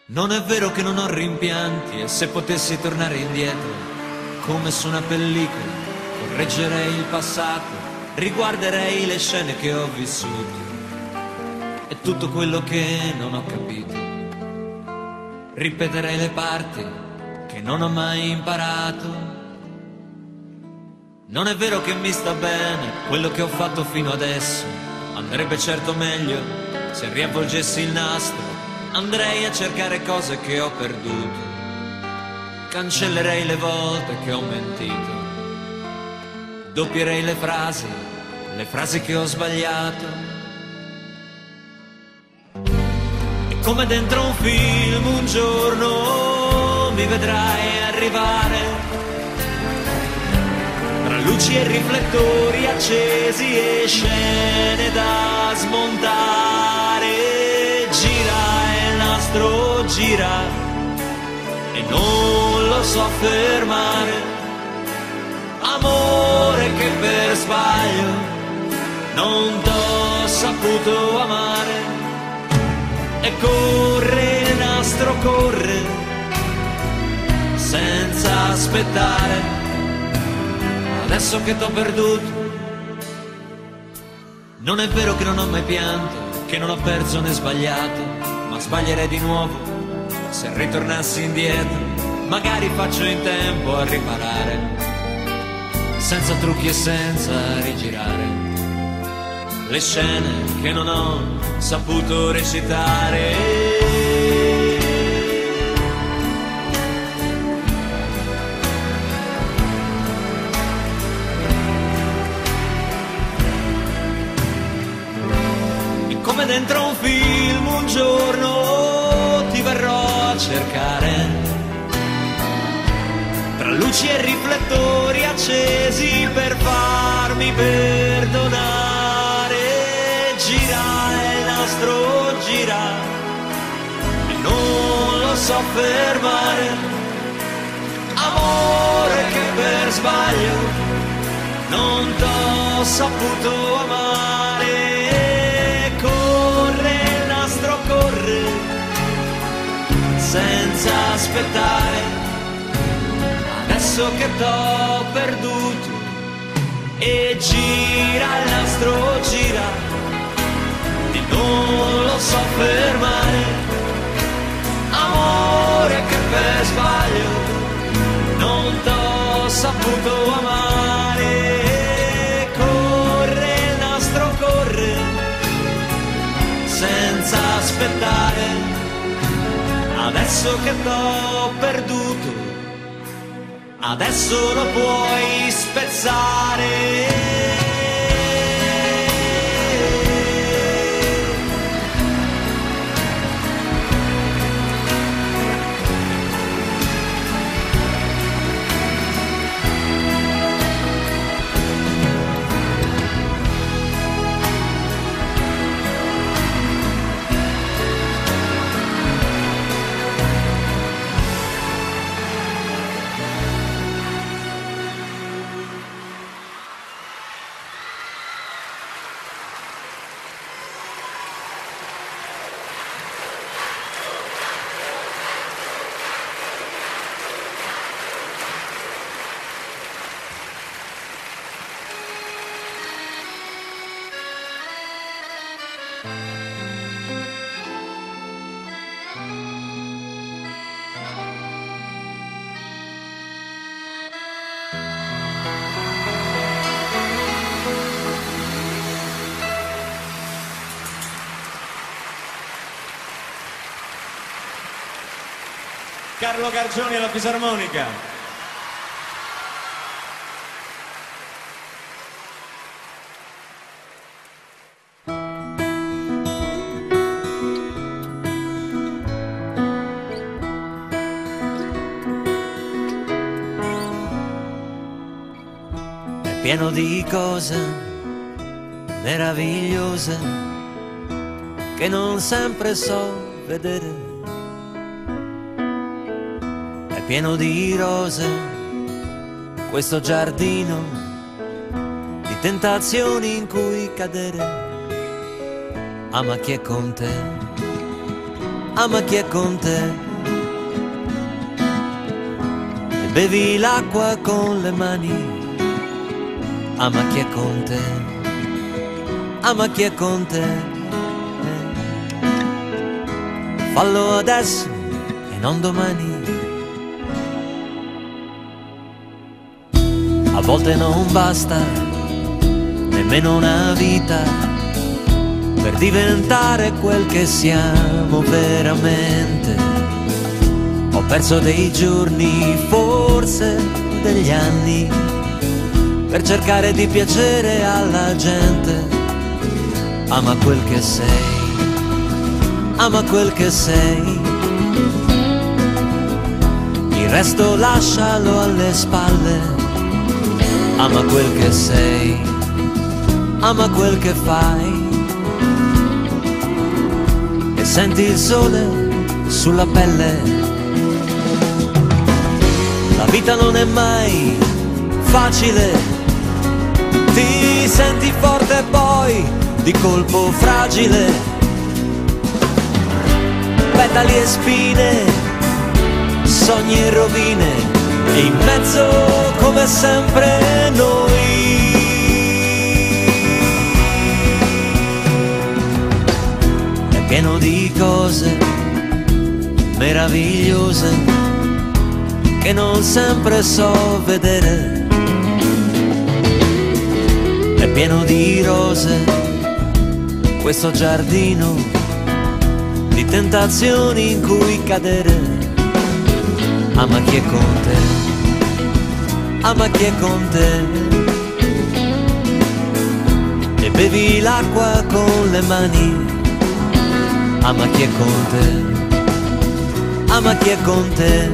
Non è vero che non ho rimpianti, e se potessi tornare indietro, come su una pellicola, correggerei il passato, riguarderei le scene che ho vissuto e tutto quello che non ho capito. Ripeterei le parti che non ho mai imparato. Non è vero che mi sta bene quello che ho fatto fino adesso, andrebbe certo meglio se riavvolgessi il nastro. Andrei a cercare cose che ho perduto, cancellerei le volte che ho mentito, doppierei le frasi che ho sbagliato. E come dentro un film un giorno mi vedrai arrivare, tra luci e riflettori accesi e scene da smontare. Gira e non lo so fermare, amore che per sbaglio non t'ho saputo amare. E corre il nastro, corre senza aspettare, adesso che t'ho perduto. Non è vero che non ho mai pianto, che non ho perso né sbagliato, ma sbaglierei di nuovo se ritornassi indietro. Magari faccio in tempo a riparare, senza trucchi e senza rigirare le scene che non ho saputo recitare. Come dentro un film un giorno ti verrò a cercare, tra luci e riflettori accesi per farmi perdonare. Gira il nastro, gira e non lo so fermare, amore che per sbaglio non t'ho saputo amare. Corre senza aspettare, adesso che t'ho perduto. E gira il nastro, gira e non lo so fermare, amore che per sbaglio non t'ho saputo amare. Corre il nastro, corre senza aspettare, adesso che t'ho perduto, adesso lo puoi spezzare. Carlo Gargioni alla fisarmonica. È pieno di cose meravigliose che non sempre so vedere. Pieno di rose, questo giardino di tentazioni in cui cadere. Ama chi è con te, ama chi è con te e bevi l'acqua con le mani, ama chi è con te, ama chi è con te, fallo adesso e non domani. A volte non basta nemmeno una vita per diventare quel che siamo veramente. Ho perso dei giorni, forse degli anni, per cercare di piacere alla gente. Ama quel che sei, ama quel che sei, il resto lascialo alle spalle. Ama quel che sei, ama quel che fai, e senti il sole sulla pelle. La vita non è mai facile, ti senti forte e poi di colpo fragile. Petali e spine, sogni e rovine, e in mezzo come sempre noi. È pieno di cose meravigliose che non sempre so vedere. È pieno di rose questo giardino, di tentazioni in cui cadere. Ama chi è con te, ama chi è con te, e bevi l'acqua con le mani. Ama chi è con te, ama chi è con te,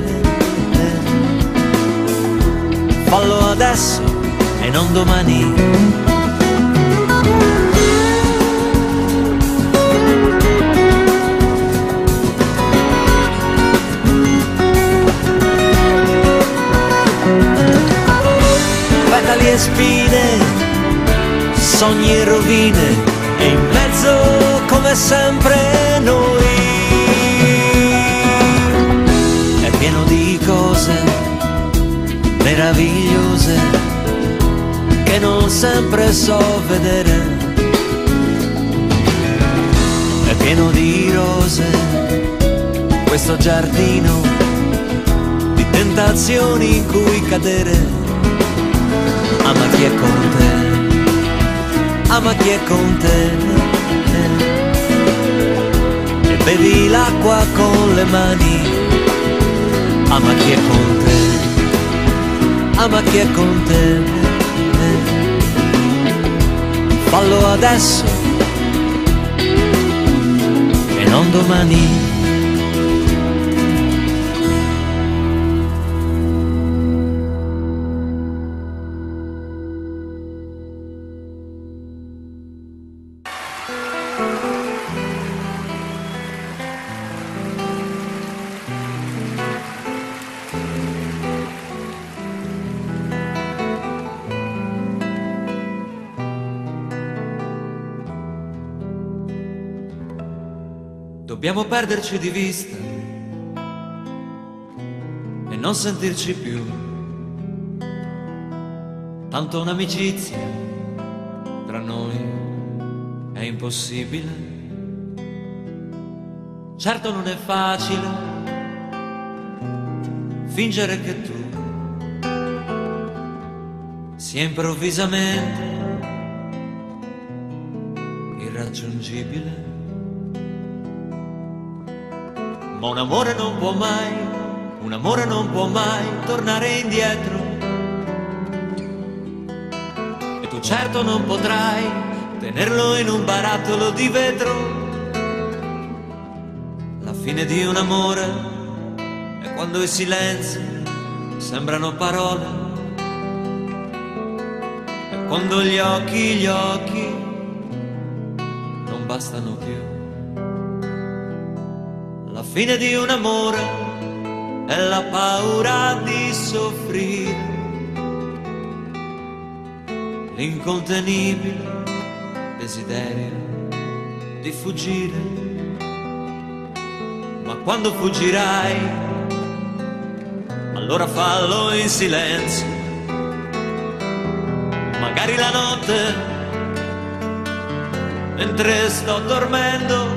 fallo adesso e non domani. Petali e spine, sogni e rovine, e in mezzo come sempre noi. È pieno di cose meravigliose che non sempre so vedere. È pieno di rose questo giardino, di tentazioni in cui cadere. Ama chi è con te, ama chi è con te, e bevi l'acqua con le mani. Ama chi è con te, ama chi è con te, fallo adesso e non domani. Dobbiamo perderci di vista e non sentirci più, tanto un'amicizia tra noi è impossibile. Certo non è facile fingere che tu sia improvvisamente irraggiungibile. Ma un amore non può mai tornare indietro, e tu certo non potrai tenerlo in un barattolo di vetro. La fine di un amore è quando i silenzi sembrano parole, e quando gli occhi non bastano più. La fine di un amore è la paura di soffrire, l'incontenibile desiderio di fuggire quando fuggirai, allora fallo in silenzio, magari la notte, mentre sto dormendo,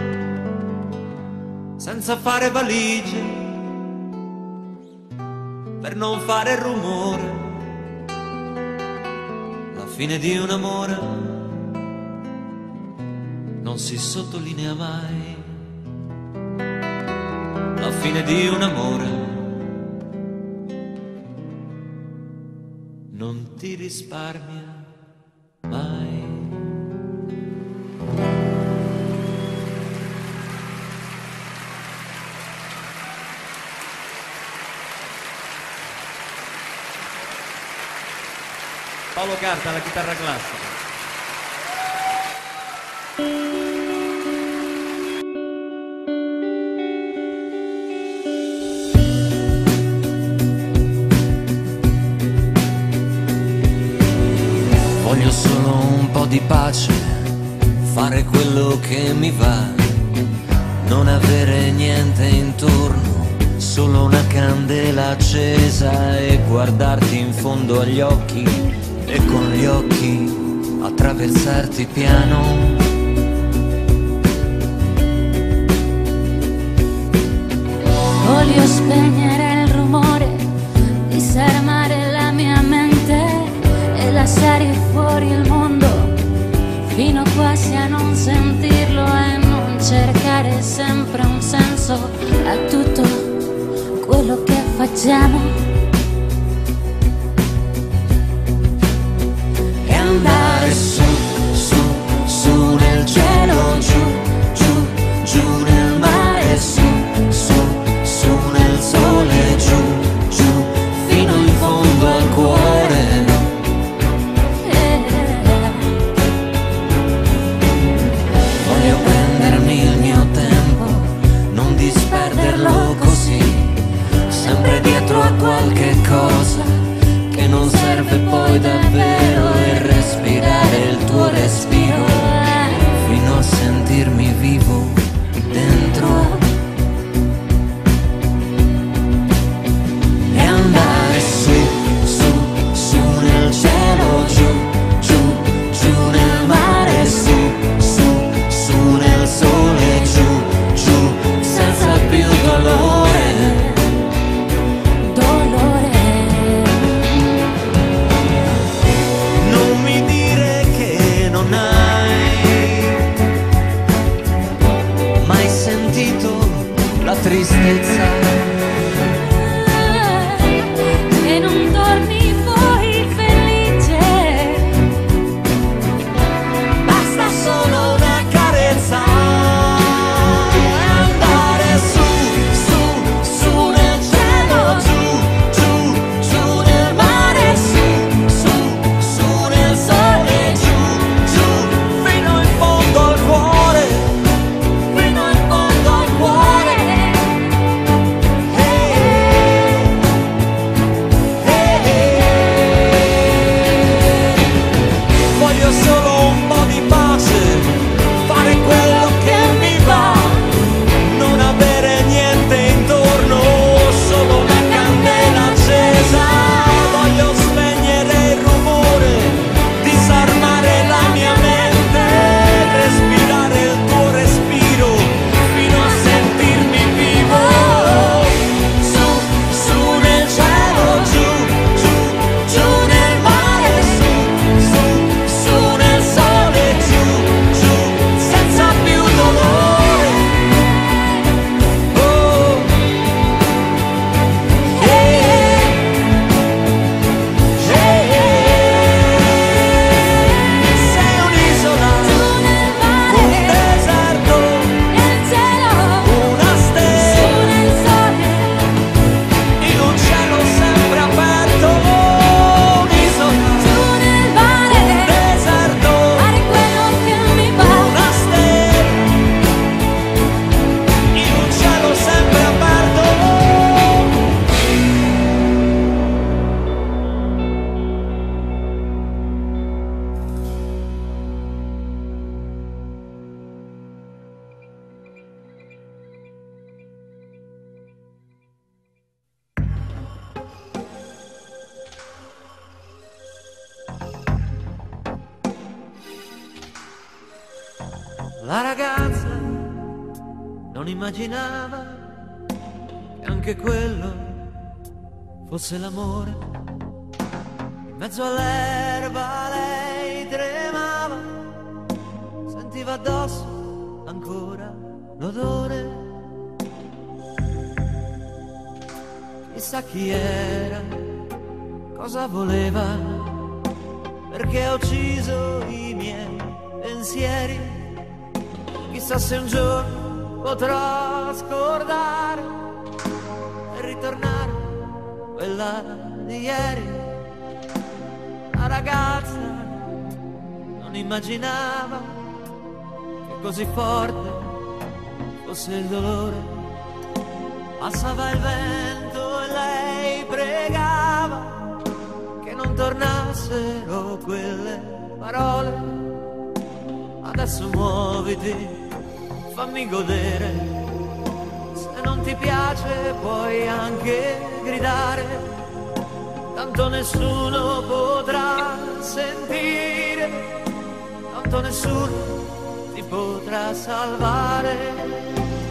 senza fare valigie, per non fare rumore. La fine di un amore non si sottolinea mai. La fine di un amore non ti risparmia mai. Paolo Carta alla chitarra classica. Voglio solo un po' di pace, fare quello che mi va, non avere niente intorno, solo una candela accesa e guardarti in fondo agli occhi e con gli occhi attraversarti piano. Voglio spegnere il rumore, disarmare la mia mente e lasciare fuori il mondo, fino quasi a non sentirlo e non cercare sempre un senso a tutto quello che facciamo. E andare su, su, su nel cielo, giù, giù, giù nel mare, su, su, su nel sole, giù, giù, fino in fondo al cuore. Voglio prendermi il mio tempo, non disperderlo così, sempre dietro a qualche cosa che non serve poi davvero, e respirare il tuo respiro fino a sentirmi vivo dentro. E andare su, su, su nel cielo, giù, giù, giù nel mare, su, su, su nel sole, giù, giù, senza più dolore. Non mi dire che non hai mai sentito la tristezza, E non torni poi felice, basta solo una carezza. Andare su, su, su nel cielo, giù, giù, giù nel mare, su, su, su nel sole, giù, giù, fino in fondo al cuore, fino in fondo al cuore. La ragazza non immaginava che anche quello fosse l'amore. In mezzo all'erba lei tremava, sentiva addosso ancora l'odore. Chissà chi era, cosa voleva, perché ha ucciso i miei pensieri. Chissà se un giorno potrò scordare e ritornare quella di ieri. La ragazza non immaginava che così forte fosse il dolore. Passava il vento e lei pregava che non tornassero quelle parole. Adesso muoviti, fammi godere, se non ti piace puoi anche gridare, tanto nessuno potrà sentire, tanto nessuno ti potrà salvare.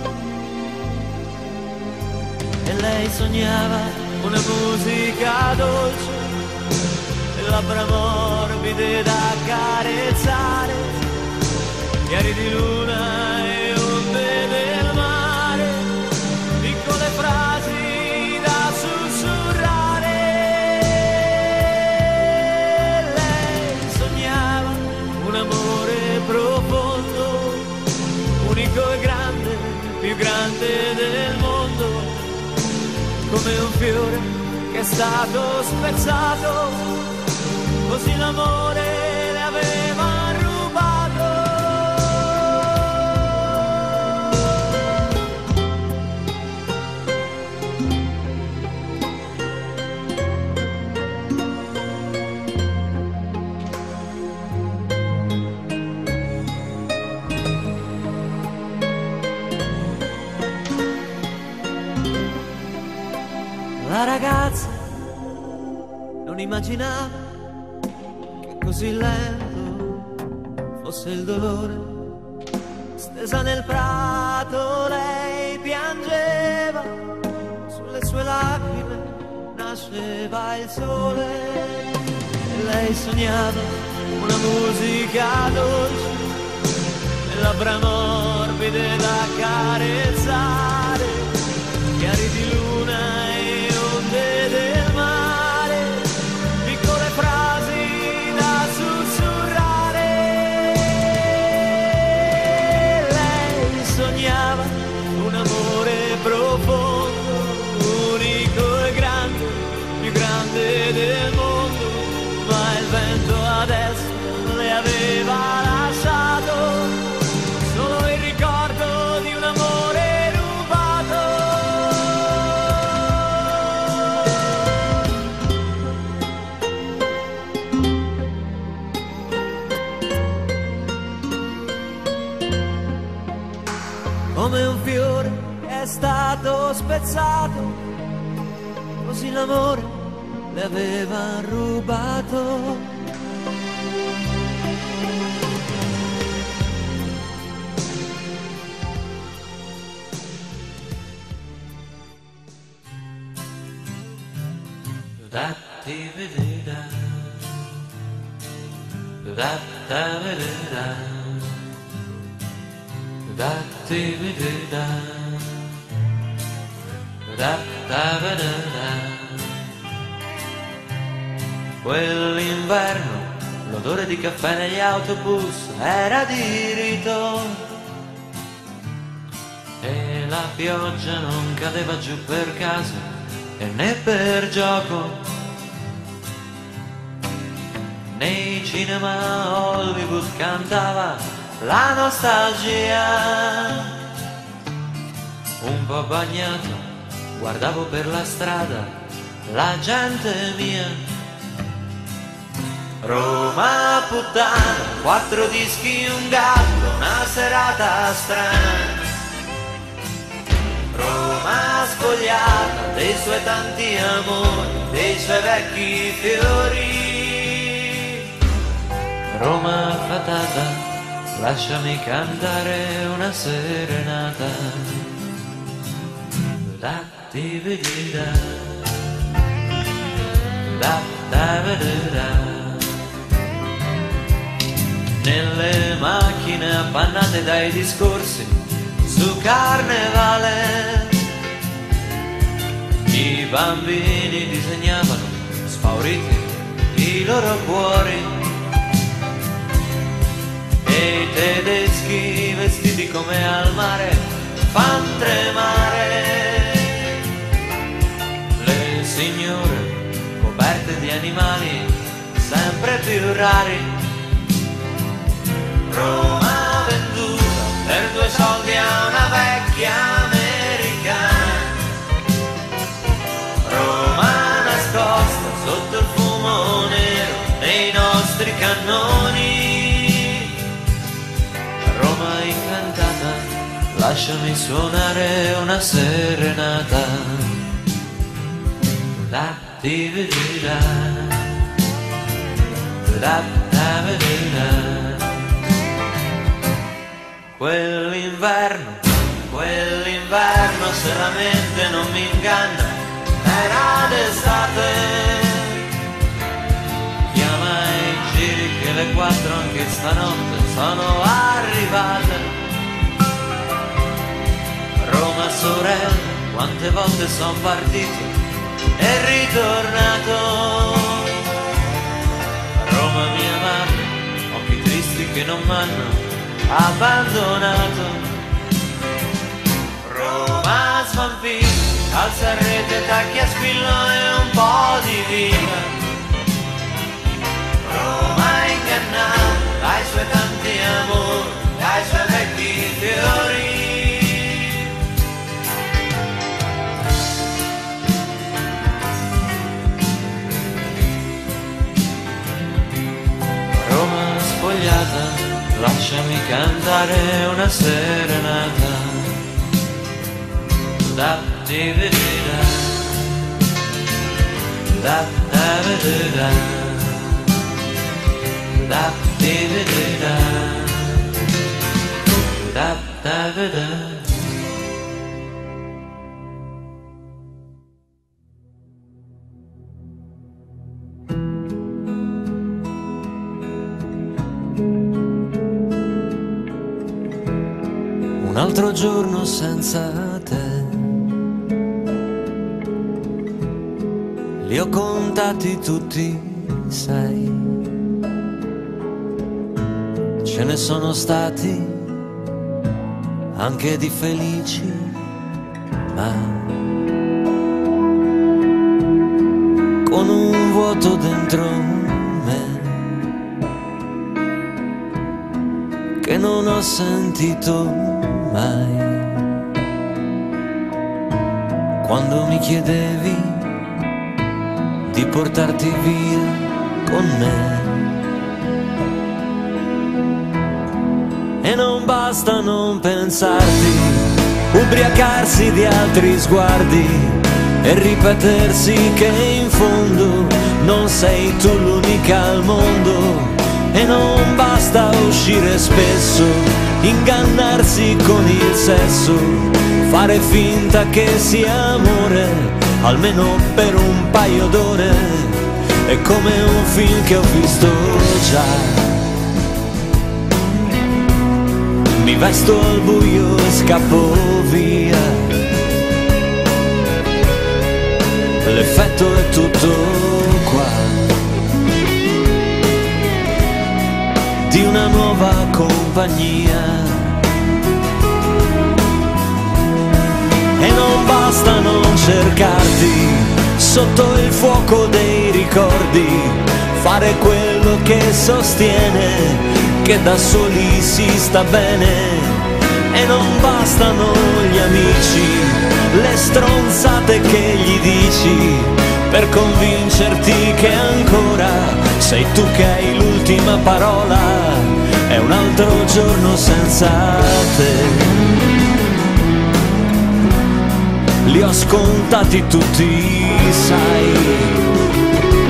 E lei sognava una musica dolce e labbra morbide da carezzare, chiari di luna e onde del mare, piccole frasi da sussurrare. Lei sognava un amore profondo, unico e grande, più grande del mondo, come un fiore che è stato spezzato, così l'amore le aveva rubato. La ragazza non immaginava che così lento fosse il dolore. Stesa nel prato lei piangeva, sulle sue lacrime nasceva il sole. E lei sognava una musica dolce e labbra morbide da carezzare, chiari di luna del mare, piccole frasi da sussurrare. Lei sognava un amore profondo, unico e grande, più grande del mondo, ma il vento adesso le aveva lasciato solo il ricordo di un amore rubato. Come un fiore che è stato spezzato, così l'amore le aveva rubato. Quell'inverno l'odore di caffè negli autobus era di rito e la pioggia non cadeva giù per caso e né per gioco. Nei cinema Hollywood cantava la nostalgia. Un po' bagnato guardavo per la strada la gente mia. Roma puttana, 4 dischi, un gatto, una serata strana. Roma spogliata dei suoi tanti amori, dei suoi vecchi fiori. Roma fatata, lasciami cantare una serenata. Da di da da da da. Nelle macchine appannate dai discorsi su carnevale, i bambini disegnavano spauriti i loro cuori e i tedeschi vestiti come al mare fan tremare le signore coperte di animali sempre più rari. Roma venduta per 2 soldi a una vecchia americana, Roma nascosta sotto il fumo nero dei nostri cannoni, Roma incantata, lasciami suonare una serenata. Da di da da da da. Quell'inverno se la mente non mi inganna era d'estate, chiama i giri che le 4 anche stanotte sono arrivate. Roma sorella, quante volte son partito e ritornato, Roma mia madre, occhi tristi che non m'hanno abbandonato, Roma svampita, calza a rete, tacchi a spillo e un po' di vita, Roma ingannata dai suoi tanti amori, dai suoi vecchi fiori. Roma spogliata, lasciami cantare una serenata. Da di da da da da da di da da da da. Un altro giorno senza te, li ho contati tutti, sai, ce ne sono stati anche di felici, ma con un vuoto dentro me che non ho sentito mai. Quando mi chiedevi di portarti via con me, e non basta non pensarti, ubriacarsi di altri sguardi e ripetersi che in fondo non sei tu l'unica al mondo. E non basta uscire spesso, ingannarsi con il sesso, fare finta che sia amore, almeno per un paio d'ore. È come un film che ho visto già, mi vesto al buio e scappo via, l'effetto è tutto qua, di una nuova compagnia. E non basta non cercarti sotto il fuoco dei ricordi, fare quello che sostiene che da soli si sta bene. E non bastano gli amici, le stronzate che gli dici, per convincerti che ancora sei tu che hai l'ultima parola. È un altro giorno senza te, li ho scontati tutti, sai.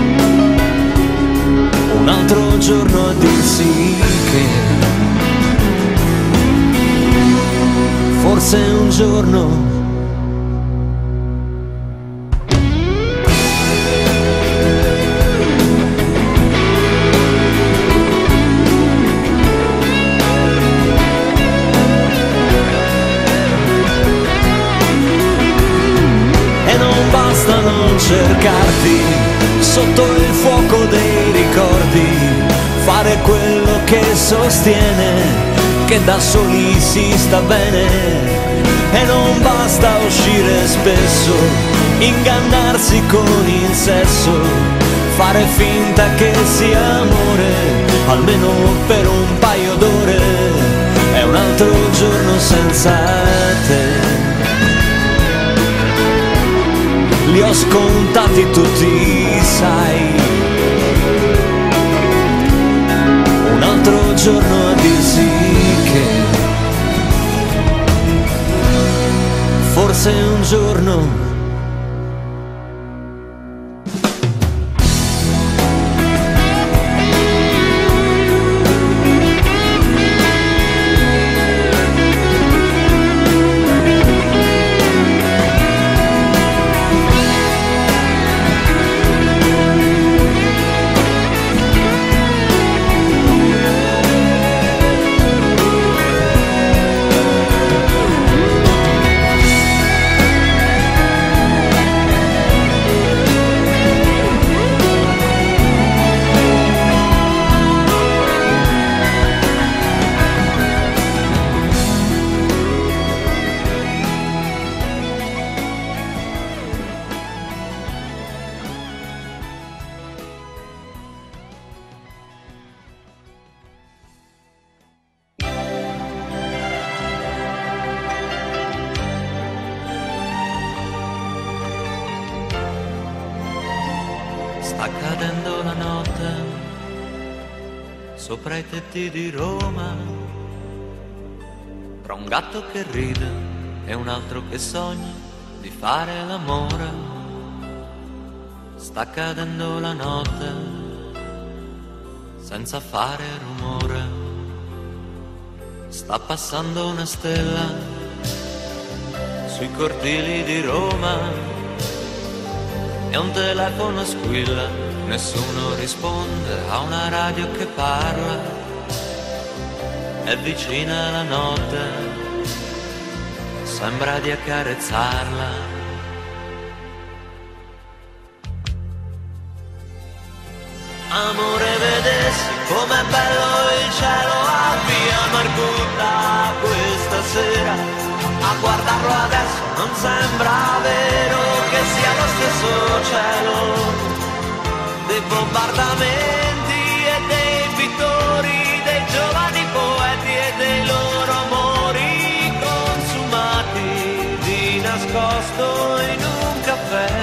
Un altro giorno a dirsi che forse un giorno. Basta non cercarti sotto il fuoco dei ricordi, fare quello che sostiene che da soli si sta bene. E non basta uscire spesso, ingannarsi con il sesso, fare finta che sia amore, almeno per un paio d'ore. È un altro giorno senza te. Li ho scontati tutti, sai. Un altro giorno a dirsi che forse un giorno. Sta cadendo la notte sopra i tetti di Roma, tra un gatto che ride e un altro che sogna di fare l'amore. Sta cadendo la notte senza fare rumore, sta passando una stella sui cortili di Roma. E un telefono squilla, nessuno risponde a una radio che parla. È vicina la notte, sembra di accarezzarla. Amore, vedessi com'è bello il cielo a Via Margutta questa sera. A guardarlo adesso non sembra vero che sia lo stesso cielo dei bombardamenti e dei pittori, dei giovani poeti e dei loro amori consumati di nascosto in un caffè.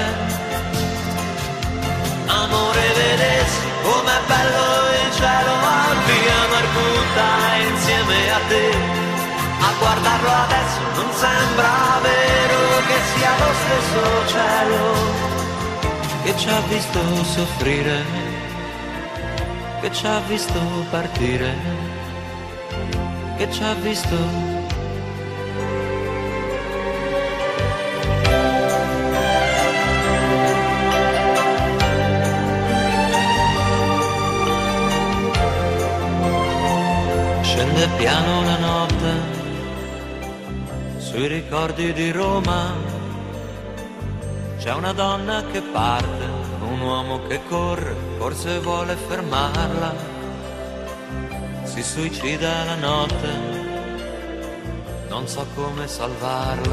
Amore, vedessi com'è bello il cielo a Via Margutta insieme a te. A guardarlo adesso non sembra vero che sia lo stesso cielo che ci ha visto soffrire, che ci ha visto partire, che ci ha visto. Scende piano la notte sui ricordi di Roma, c'è una donna che parte, un uomo che corre, forse vuole fermarla, si suicida la notte, non so come salvarla.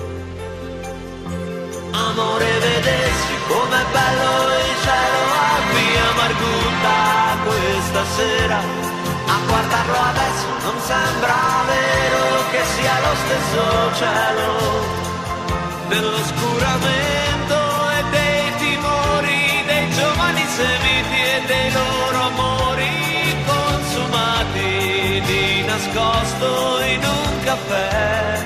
Amore, vedessi com'è bello il cielo a Via Margutta questa sera. A guardarlo adesso non sembra vero che sia lo stesso cielo dell'oscuramento e dei timori dei giovani semiti e dei loro amori consumati di nascosto in un caffè.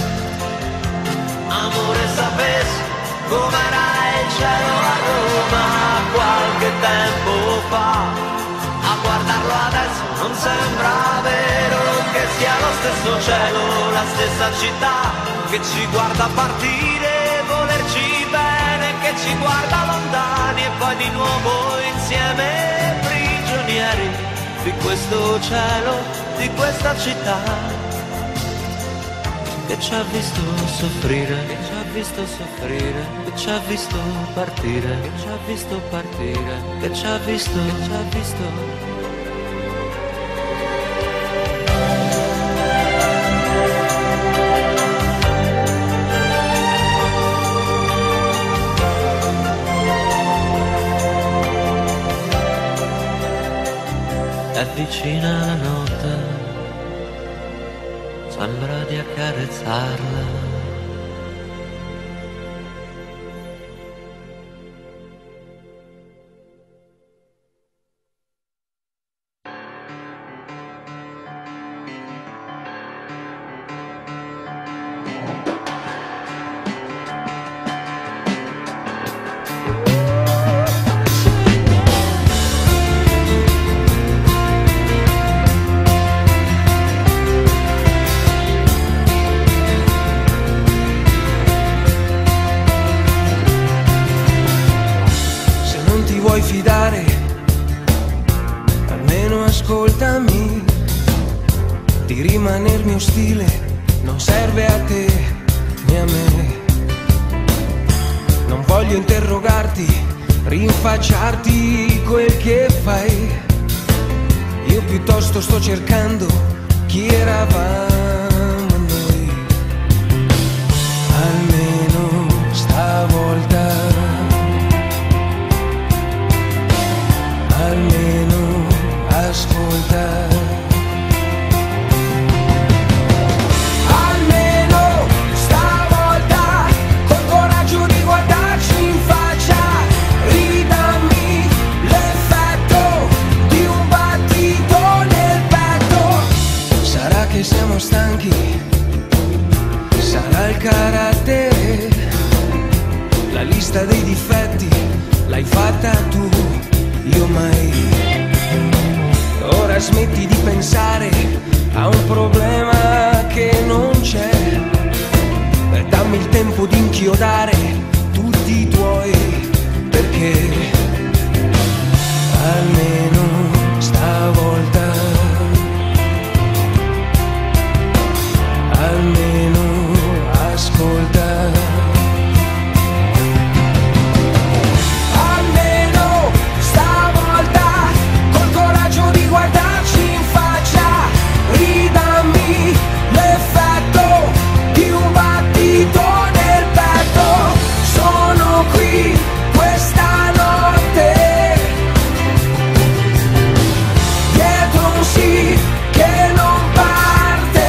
Amore, sapessi com'era il cielo a Roma qualche tempo fa. A guardarlo adesso non sembra vero che sia lo stesso cielo, la stessa città che ci guarda partire, volerci bene, che ci guarda lontani e poi di nuovo insieme prigionieri di questo cielo, di questa città che ci ha visto soffrire, che ci ha visto soffrire, che ci ha visto partire, che ci ha visto partire, che ci ha visto, che ci ha visto. È vicina la notte, sembra di accarezzarla. Fidare, almeno ascoltami, di rimanermi ostile non serve a te né a me. Non voglio interrogarti, rinfacciarti quel che fai, io piuttosto sto cercando chi eravamo noi. Almeno stavolta, almeno ascolta, almeno stavolta col coraggio di guardarci in faccia, ridammi l'effetto di un battito nel petto. Sarà che siamo stanchi, sarà il carattere, la lista dei difetti l'hai fatta tu, io mai. Ora smetti di pensare a un problema che non c'è, e dammi il tempo di inchiodare tutti i tuoi perché. Almeno stavolta, almeno ascolta, guardarci in faccia, ridammi l'effetto di un battito nel petto. Sono qui questa notte, dietro un sì che non parte.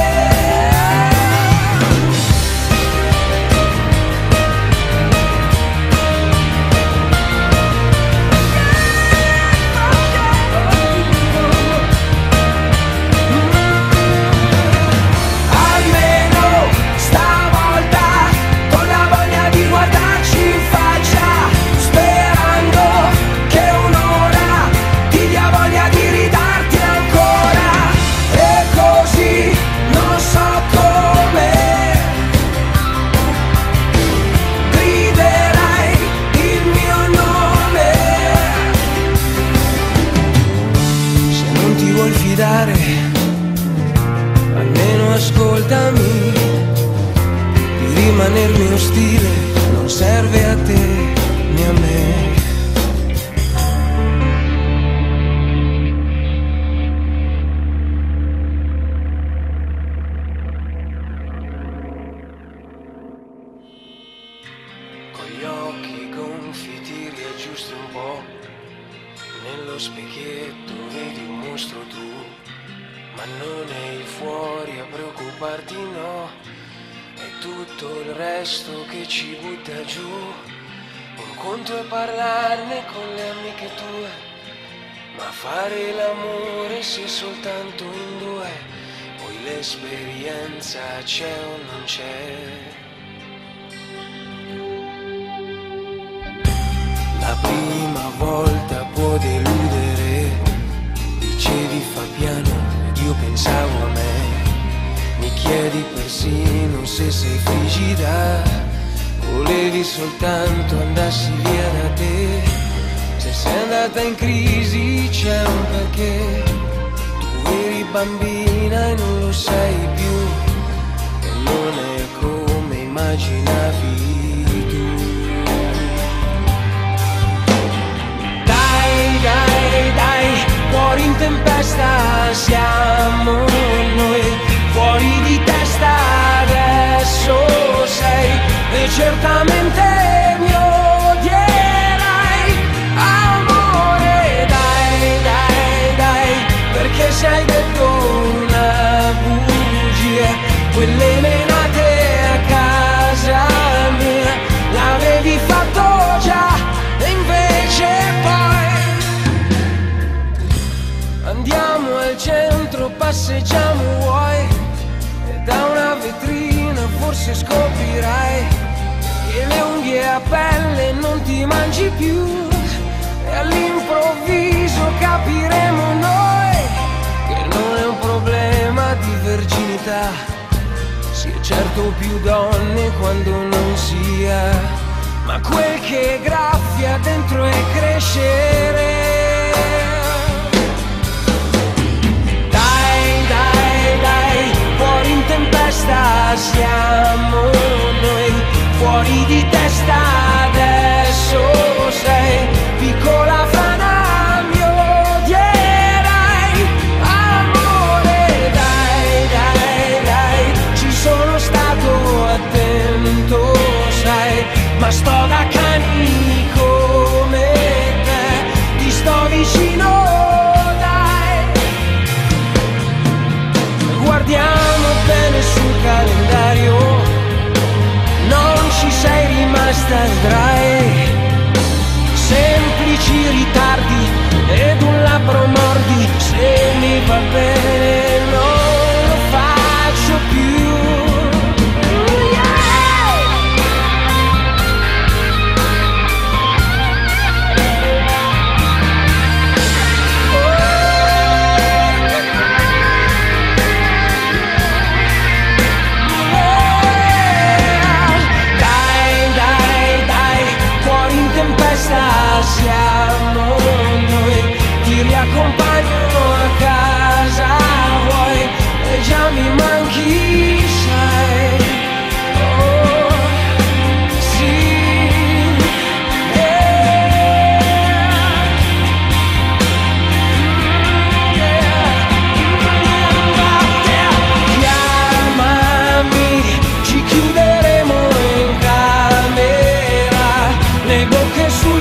Almeno ascoltami, di rimanermi ostile non serve a te né a me. Con gli occhi gonfi ti riaggiusti un po', nello specchietto vedi un mostro tu. Ma non è il fuori a preoccuparti, no, è tutto il resto che ci butta giù. Un conto è parlarne con le amiche tue, ma fare l'amore se soltanto in due, poi l'esperienza c'è o non c'è. La prima volta può deludere, dicevi fa piano, io pensavo a me. chiedi persino se sei frigida, volevi soltanto andassi via da te. Se sei andata in crisi c'è un perché, tu eri bambina e non lo sei più, e non è come immaginavi tu. Dai, dai, dai, fuori in tempesta siamo noi, fuori di testa adesso sei, e certamente mi odierai, amore. Dai, dai, dai, perché se hai detto una bugia, quelle menate a casa mia l'avevi fatto già, e invece poi andiamo al centro, passeggiamo, vuoi, e da una vetrina forse scoprirai che le unghie a pelle non ti mangi più, e all'improvviso capiremo noi che non è un problema di verginità, si è certo più donne quando non si è, ma quel che graffia dentro è crescere. Fuori in tempesta siamo noi, fuori di testa adesso sei, piccola frana mi odierai, amore. Dai, dai, dai, ci sono stato attento, sai, ma sto da cani come te, ti sto vicino. Guardiamo bene sul calendario, non ci sei rimasta dry, semplici ritardi ed un labbro mordi, se mi va bene non lo faccio più. Siamo noi, ti riaccompagno a casa, vuoi, e già mi manchi, sai. Oh, sì, chiamami, ci chiuderemo in camera, le bocche sul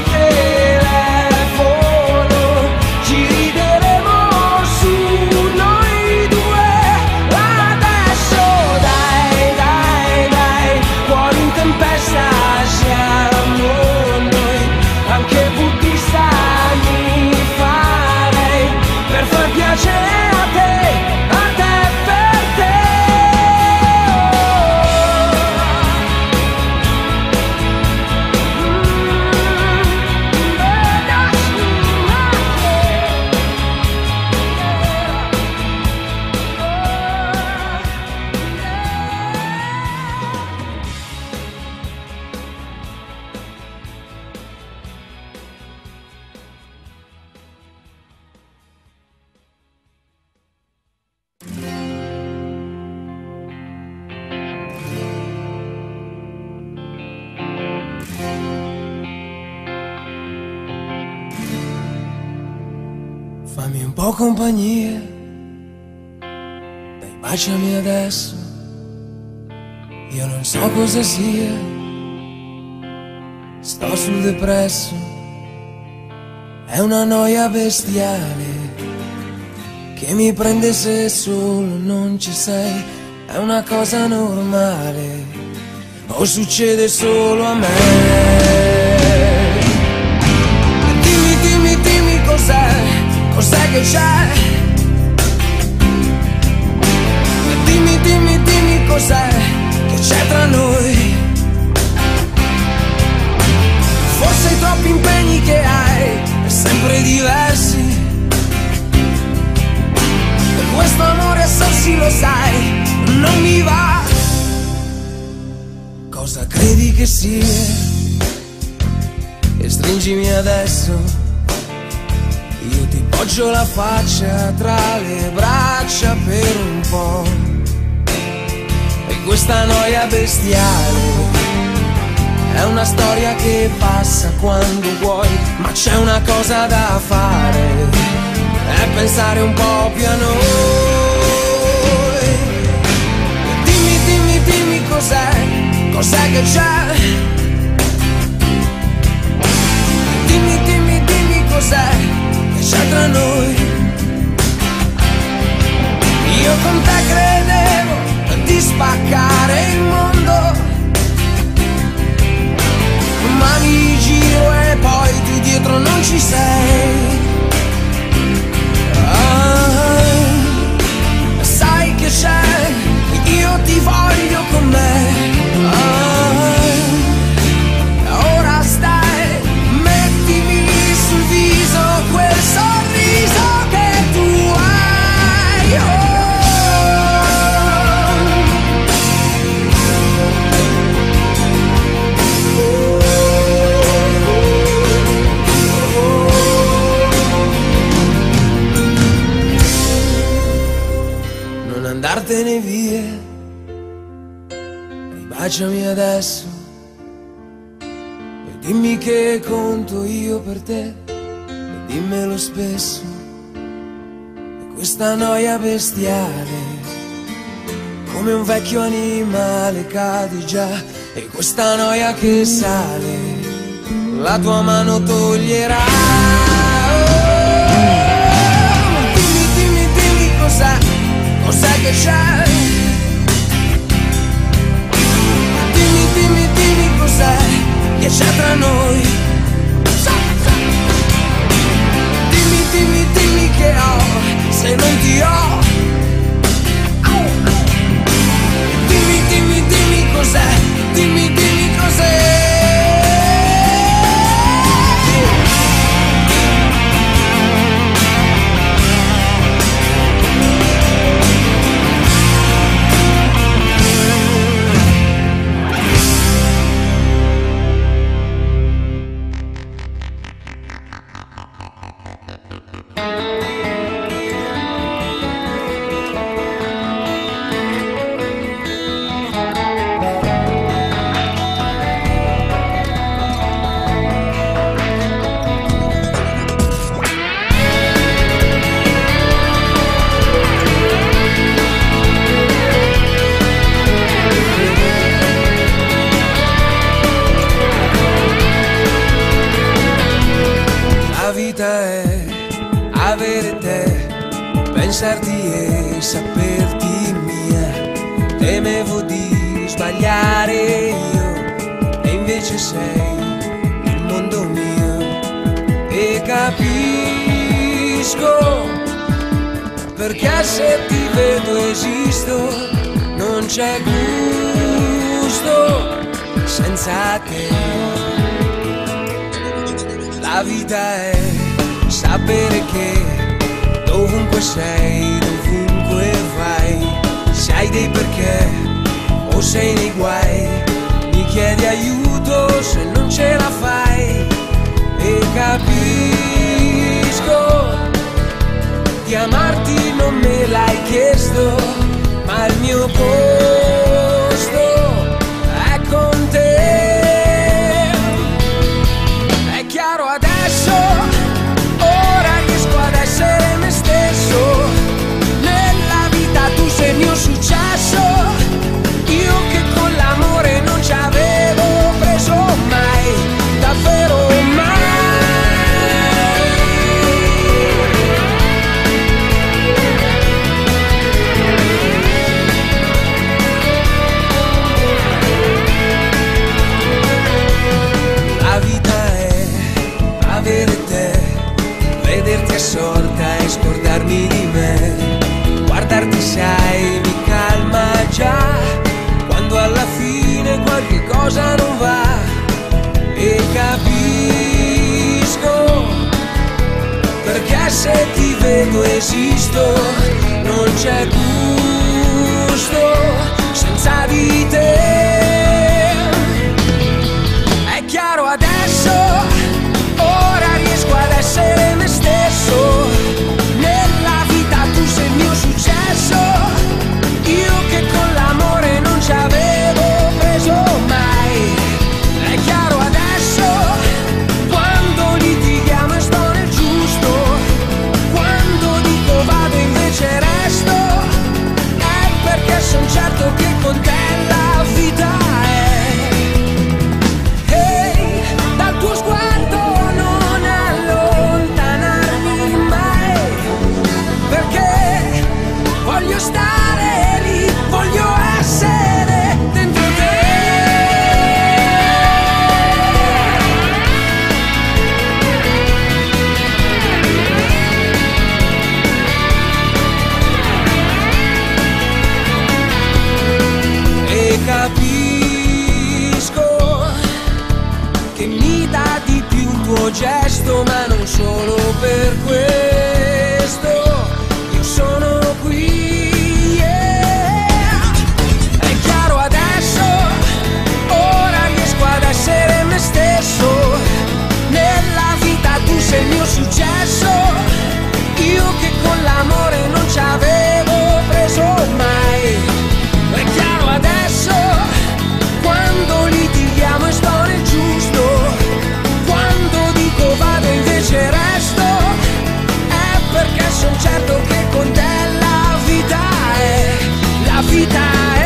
fammi un po' compagnia, dai, baciami adesso, io non so cosa sia, sto sul depresso, è una noia bestiale che mi prende se solo non ci sei, è una cosa normale o succede solo a me? Dimmi cos'è che c'è? Dimmi cos'è che c'è tra noi? Forse i troppi impegni che hai, sempre diversi, e questo amore a sensi lo sai, non non mi va. Cosa credi che sia? E stringimi adesso, io ti poggio la faccia tra le braccia per un po'. E questa noia bestiale è una storia che passa quando vuoi, ma c'è una cosa da fare, è pensare un po' più a noi. Dimmi, dimmi, dimmi cos'è, cos'è che c'è. Dimmi, dimmi, dimmi cos'è che c'è tra noi. Io con te credevo di spaccare il mondo, ma mi giro e poi tu dietro non ci sei. Sai che c'è, io ti voglio con me. Ora stai, mettimi sul viso quel sorriso che tu hai. Non andartene via, ribaciami adesso e dimmi che conto io per te, e dimmelo spesso. E questa noia bestiale, come un vecchio animale cadi già, e questa noia che sale, la tua mano toglierà. Dimmi, dimmi, dimmi cos'è, cos'è che c'è. Dimmi, dimmi, dimmi cos'è che c'è tra noi. Dimmi, dimmi, dimmi che ho, se non ti ho. Dimmi, dimmi, dimmi cos'è, dimmi, dimmi cos'è. Avere te, pensarti e saperti mia. Temevo di sbagliare io, e invece sei il mondo mio. E capisco perché se ti vedo esisto, non c'è gusto senza te. La vita è sapere che dovunque sei, dovunque vai, se hai dei perché o sei nei guai, mi chiedi aiuto se non ce la fai. E capisco di amarti non me l'hai chiesto, ma il mio posto è con te. È chiaro adesso, ora riesco ad essere me stesso. Nella vita tu sei il mio successo, io che con l'amore non ci avevo preso mai, davvero mai. La vita è avere te, vederti assorta e scordarmi di me. Guardarti sai mi calma già, quando alla fine qualche cosa non va. E capisco perché se ti vedo esisto, non c'è gusto giusto senza di te. È chiaro adesso, ora riesco ad essere me stesso. Nella vita tu sei il mio successo, io che con l'amore non ci avevo preso mai. È chiaro adesso, quando litighiamo e sto nel giusto, quando dico vado invece resto, è perché son certo che con te la vita è. Ehi, dal tuo sguardo non allontanarmi mai, perché voglio stare lì, voglio essere dentro te. E capisco che mi dà di più il tuo gesto, ma non solo per questo io sono qui, yeah. È chiaro adesso, ora riesco ad essere me stesso. Nella vita tu sei il mio successo, io che con l'amore non ci avevo preso mai. È chiaro adesso, quando litighiamo e sto nel giusto, quando dico vado invece resto, è perché son certo che con te la vita è, la vita è.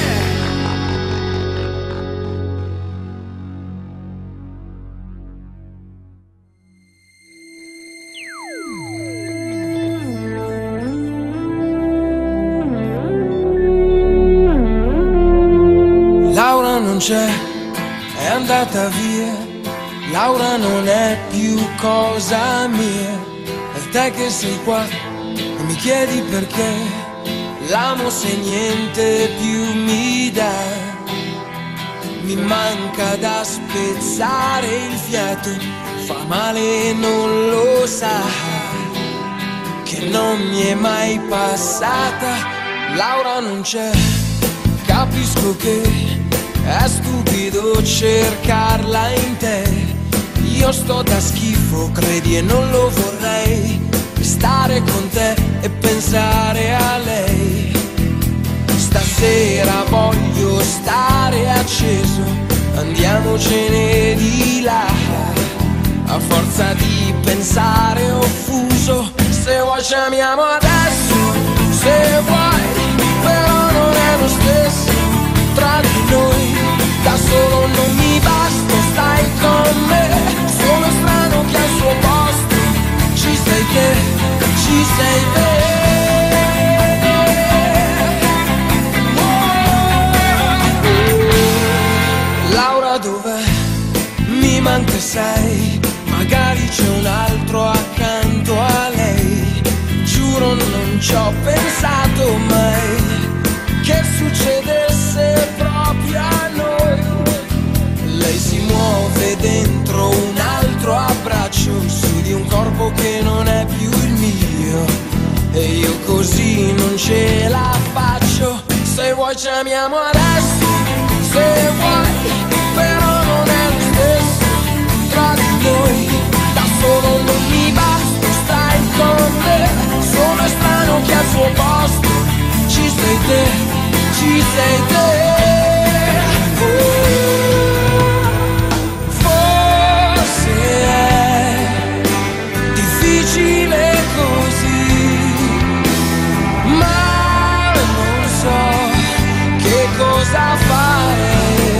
Laura non c'è, è andata via. Laura non è più cosa mia. È te che sei qua e mi chiedi perché. L'amo se niente più mi dà. Mi manca da spezzare il fiato. Fa male e non lo sa, che non mi è mai passata. Laura non c'è, capisco che è stupido cercarla in te. Io sto da schifo, credi, e non lo vorrei. Stare con te e pensare a lei. Stasera voglio stare acceso, andiamocene di là. A forza di pensare offuso, se vuoi ci amiamo adesso, se vuoi, però non è lo stesso tra di noi. Da solo non mi basta, stai con me. Sono strano che al suo posto ci sei te, ci sei te. Laura dov'è? Mi manca sei, magari c'è un altro accanto a lei. Giuro non ci ho pensato mai che succedesse proprio a noi. Lei si muove dentro un altro abbraccio, su di un corpo che non è più il mio, e io così non ce la faccio. Se vuoi ci amiamo adesso, se vuoi, però non è lo stesso tra di noi. Da solo non mi basta, stai con me. Sono strano che al suo posto ci sei te, ci sei te. Forse è difficile così, ma non so che cosa fare.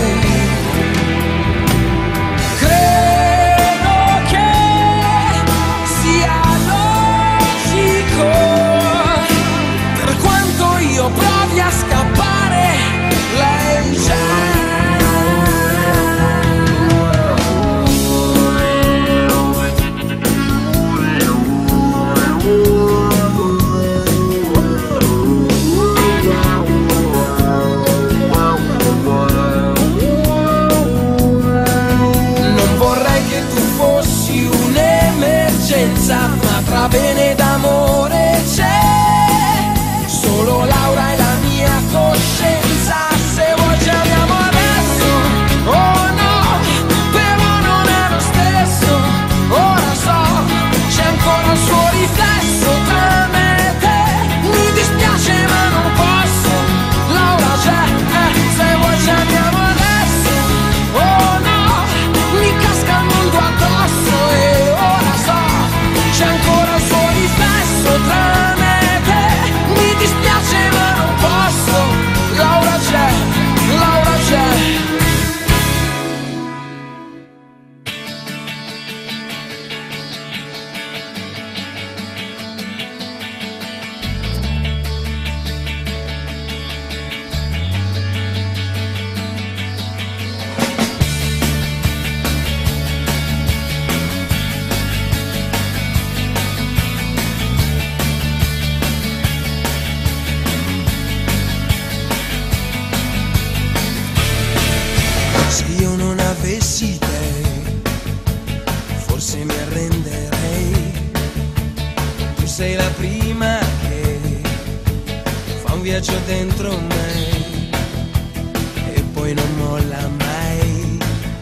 Credo che sia logico, per quanto io provi a scappare, prima che fa un viaggio dentro me e poi non molla mai.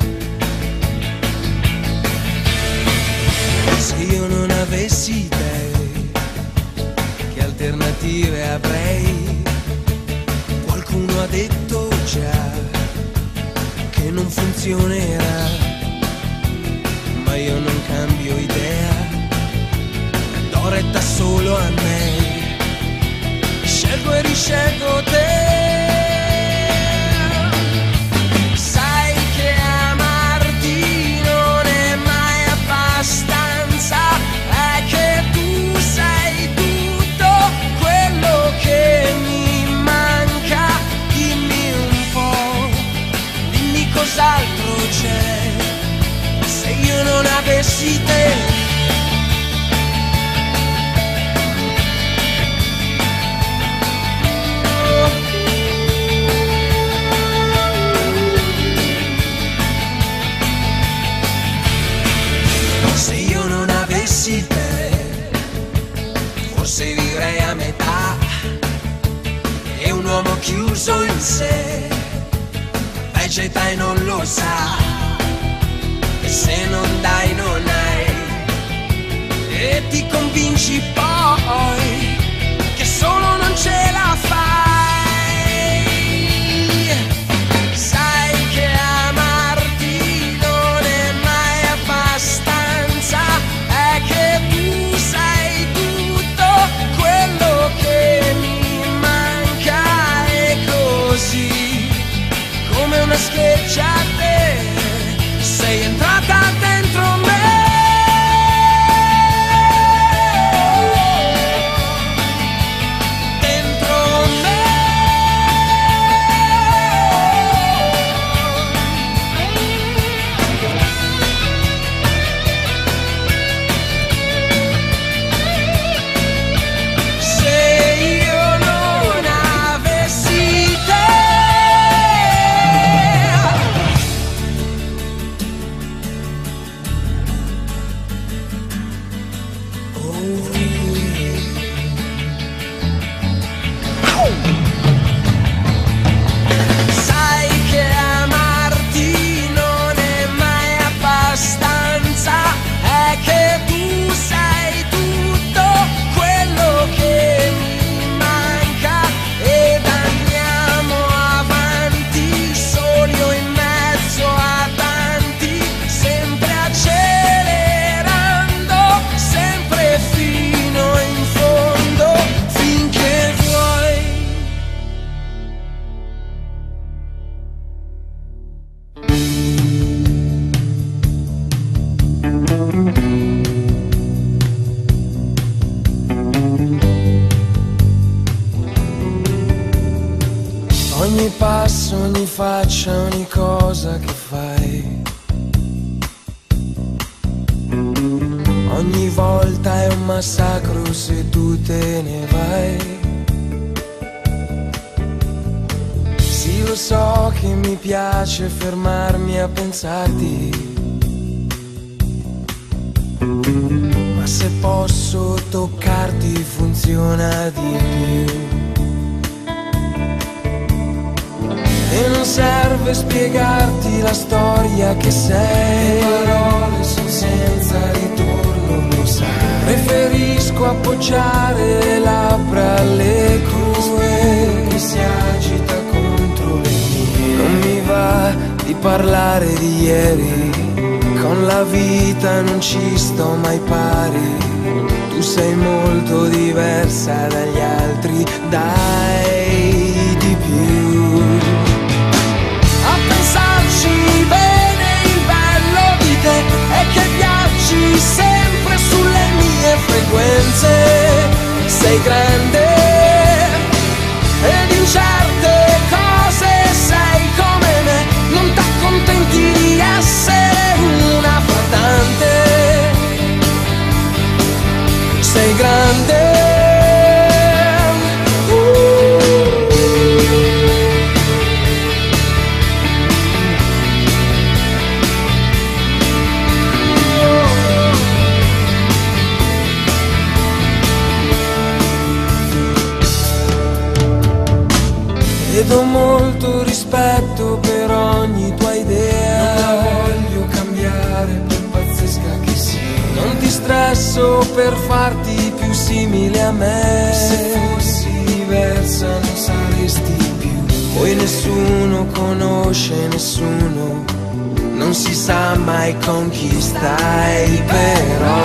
Se io non avessi te, che alternative avrei? Qualcuno ha detto già che non funzionerà, ma io non cambio idea, do retta solo a me, scelgo e riscelgo te. Sai che amarti non è mai abbastanza, è che tu sei tutto quello che mi manca. Dimmi un po', dimmi cos'altro c'è se io non avessi te. Se io non avessi te, forse vivrei a metà, e un uomo chiuso in sé vegeta e non lo sa, e se non dai non hai, e ti convinci poi che solo non ce la fai. Sai che amarti non è mai abbastanza, è che tu sei tutto quello che mi manca, e così come una schiaccia a te sei entrata dentro me. Ogni passo, ogni faccia, ogni cosa che fai, ogni volta è un massacro se tu te ne vai. Sì, lo so che mi piace fermarmi a pensarti, ma se posso toccarti funziona di più. E non serve spiegarti la storia che sei, le parole sono senza ritorno, lo sai. Preferisco appoggiare le labbra alle tue, che si agita contro le mie. Non mi va di parlare di ieri, con la vita non ci sto mai pari. Tu sei molto diversa dagli altri, dai di più. Pensarci bene, il bello di te è che viaggi sempre sulle mie frequenze. Sei grande ed in certe cose sei come me, non t'accontenti di essere una fra tante. Sei grande. sento molto rispetto per ogni tua idea. Non la voglio cambiare per pazzesca che sia. Non ti stresso per farti più simile a me. Se fossi diversa non saresti più. Poi nessuno conosce nessuno, non si sa mai con chi stai, però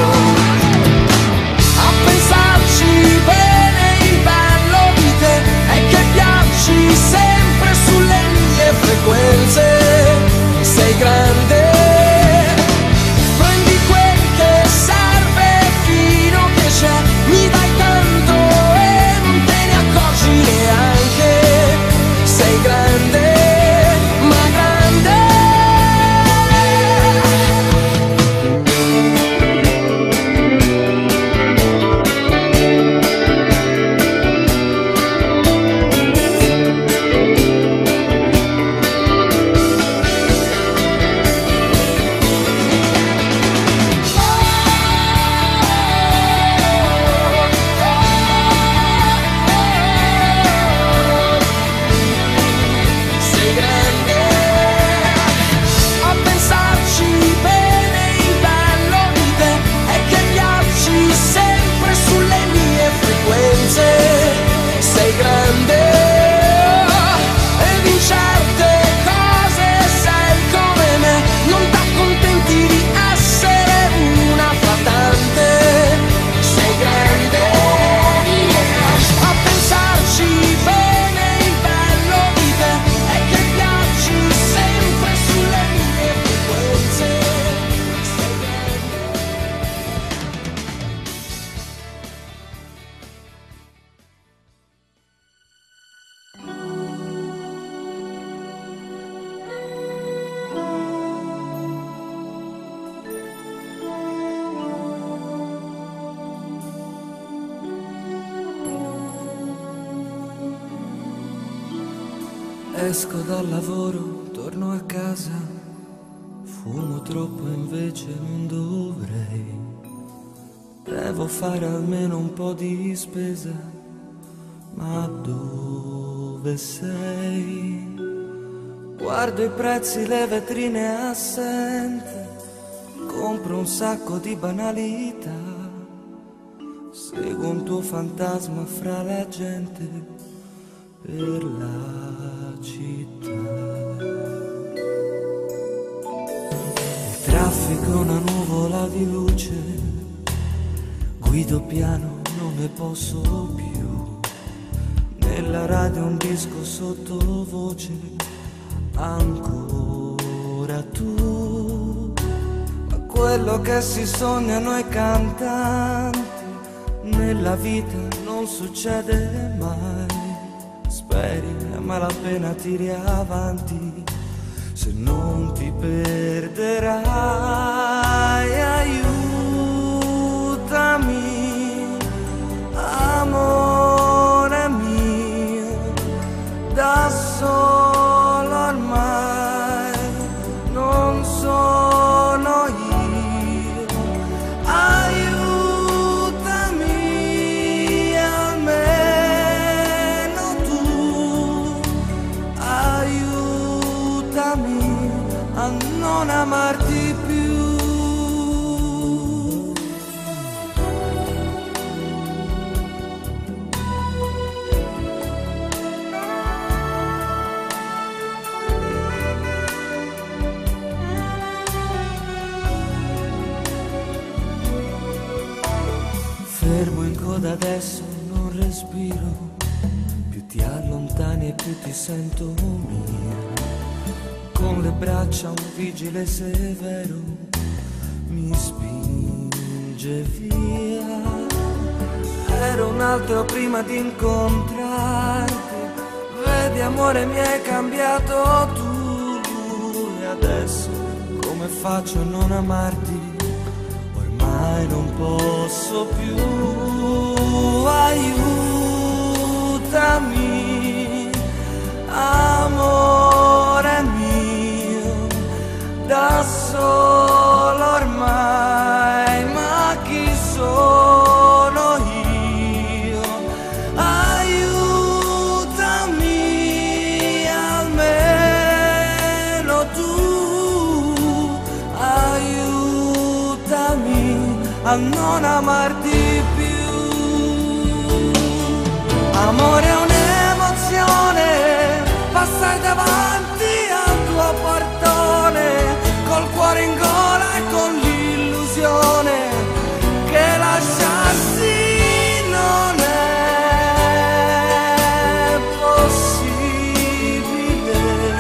a pensarci bene il bello di te è che viaggi sempre sulle mie frequenze. Sei grande, prendi quel che serve fino che c'è, mi dai tanto e non te ne accorgi neanche. Sei grande, ma grande. Sei grande ed in certe cose sei come me, non t'accontenti di essere una fra tante. Sei grande, a pensarci bene il bello di te è che viaggi sempre sulle mie frequenze. Sei Esco dal lavoro, torno a casa, fumo troppo invece non dovrei. Devo fare almeno un po' di spesa, ma dove sei? Guardo i prezzi, le vetrine assenti, compro un sacco di banalità, seguo un tuo fantasma fra la gente per la città. Il traffico è una nuvola di luce, guido piano, non ne posso più. Nella radio un disco sottovoce, ancora tu. Ma quello che si sogna noi cantanti, nella vita non succede mai. Speri a malapena tiri avanti, se non ti perderai. Aiutami, amore mio, da solo ormai non sono io. Aiutami almeno tu, aiutami a non amarti più. Fermo in coda adesso, non respiro, più ti allontani e più ti sento mia. Con le braccia un vigile severo mi spinge via. Ero un altro prima di incontrarti, vedi amore mi hai cambiato tu. E adesso come faccio a non amarti? Ormai non posso più. Aiutami, amore mio, da solo ormai, ma chi sono io? Aiutami a non amarti più. Amore è un'emozione, passare davanti al tuo portone, col cuore in gola e con l'illusione che lasciarsi non è possibile.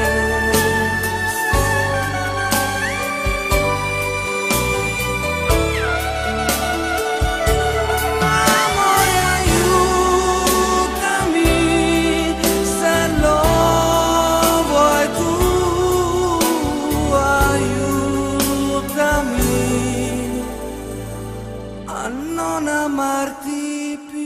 Amore, aiutami se lo vuoi tu, aiutami a non amarti più.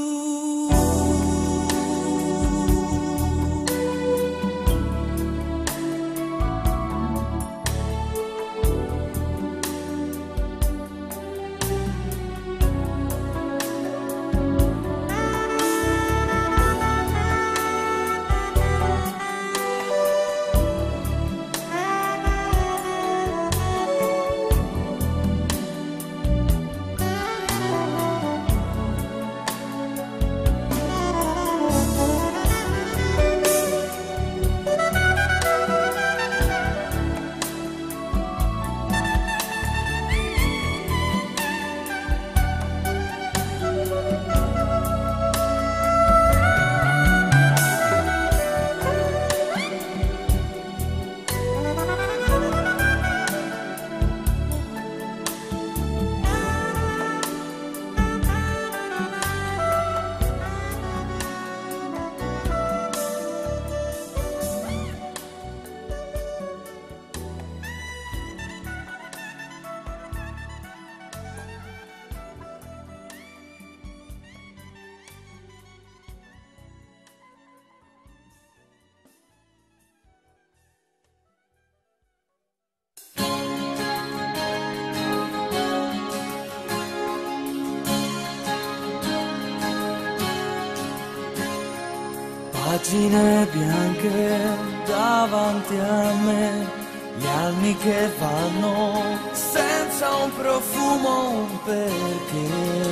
Pagine bianche davanti a me, gli anni che vanno senza un profumo, un perché.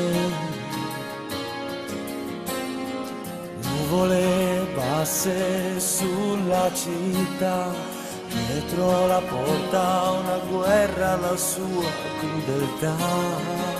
Nuvole basse sulla città, dietro la porta una guerra, la sua crudeltà.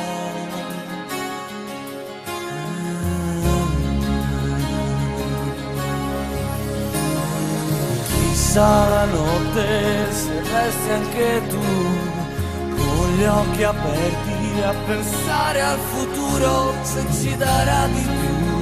La notte se resti anche tu con gli occhi aperti a pensare al futuro, se ci darà di più.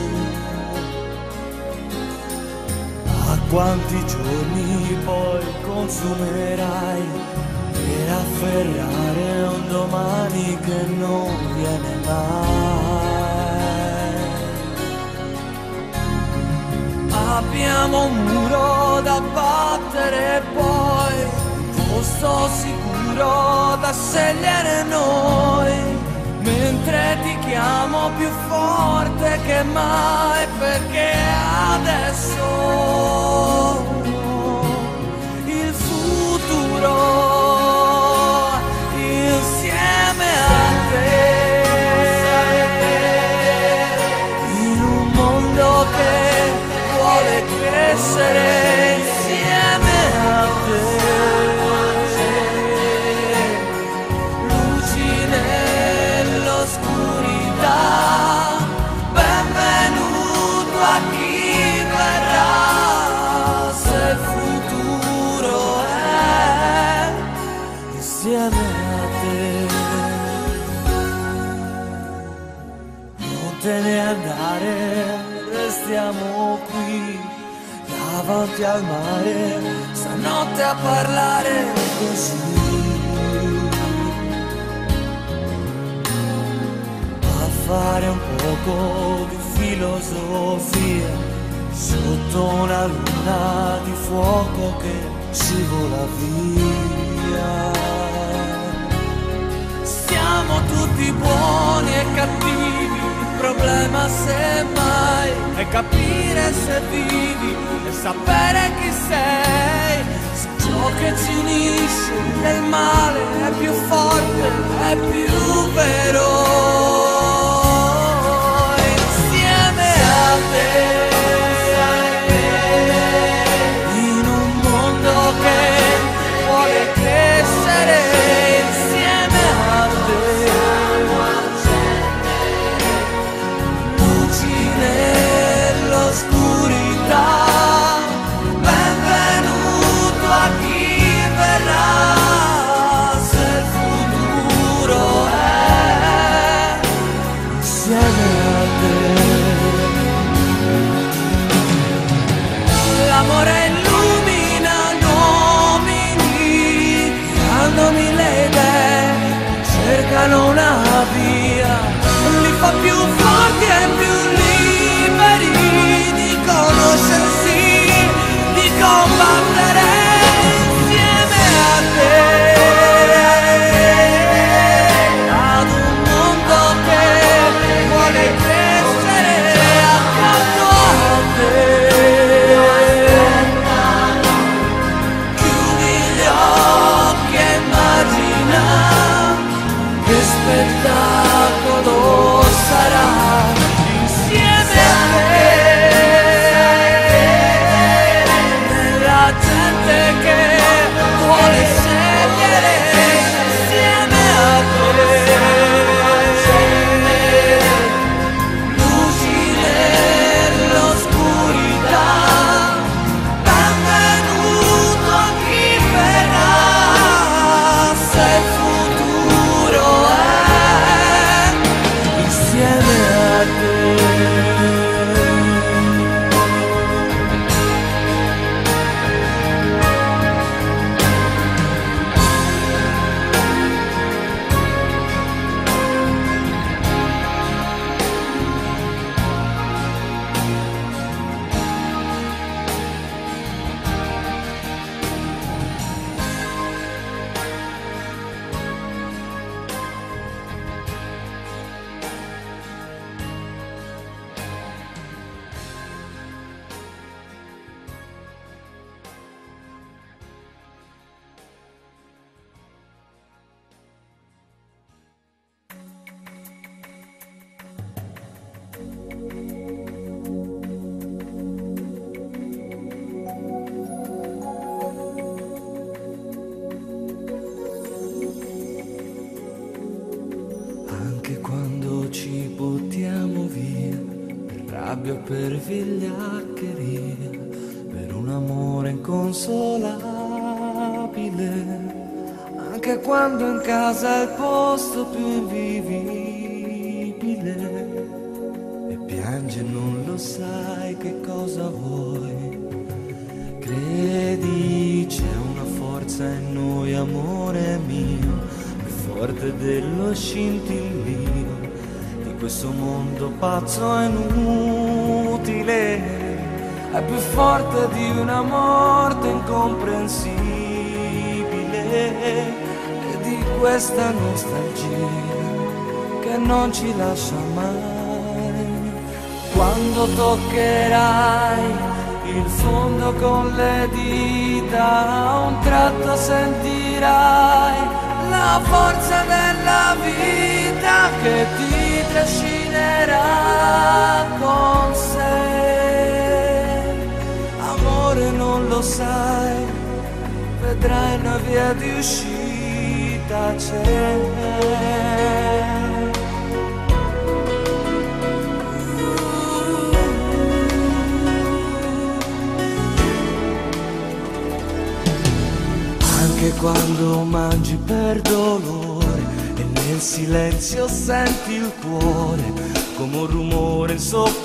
A quanti giorni poi consumerai per afferrare un domani che non viene mai. Abbiamo un muro da battere e poi un posto sicuro da scegliere noi, mentre ti chiamo più forte che mai, perché adesso il futuro insieme a te, in un mondo che vuole crescere insieme a te, luci nell'oscurità, benvenuto a chi verrà, se il futuro è insieme a te. Non te ne andare, restiamo qui davanti al mare, stanotte a parlare così, a fare un poco di filosofia sotto una luna di fuoco che scivola via. Siamo tutti buoni e cattivi, il problema semmai capire se vivi e sapere chi sei. Se ciò che ci unisce del male è più forte, è più vero. Insieme a te, in un mondo che vuole crescere, insieme a te, luci nell'oscurità. Benvenuto a chi verrà, se il futuro è insieme a te. L'amore illumina gli uomini che hanno mille idee, cercano una via, li fa più forti e più liberi di conoscersi, di combattere insieme a te, ad un mondo che vuole crescere accanto a te. Chiudi gli occhi e immagina che spettacolo sarà insieme a te, nella gente che vuole scegliere insieme a te, luci nell'oscurità. Benvenuto a chi verrà, se il futuro è insieme a te. Anche quando ci buttiamo via per rabbia o per vigliaccheria, per un amore inconsolabile, anche quando in casa è il posto più invivibile e piangi e non lo sai che cosa vuoi. Credi, c'è una forza in noi, amore mio, più forte dello scintillio di questo mondo pazzo e inutile, è più forte di una morte incomprensibile e di questa nostalgia che non ci lascia mai. Quando toccherai il fondo con le dita, a un tratto sentirai la forza della vita che ti trascinerà con sé. Amore, non lo sai, vedrai una via di uscita c'è. Anche quando mangi per dolore e nel silenzio senti il cuore come un rumore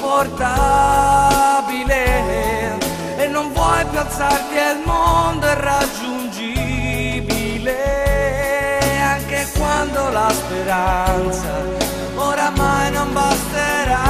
insopportabile e non vuoi più alzarti e il mondo è raggiungibile, anche quando la speranza oramai non basterà.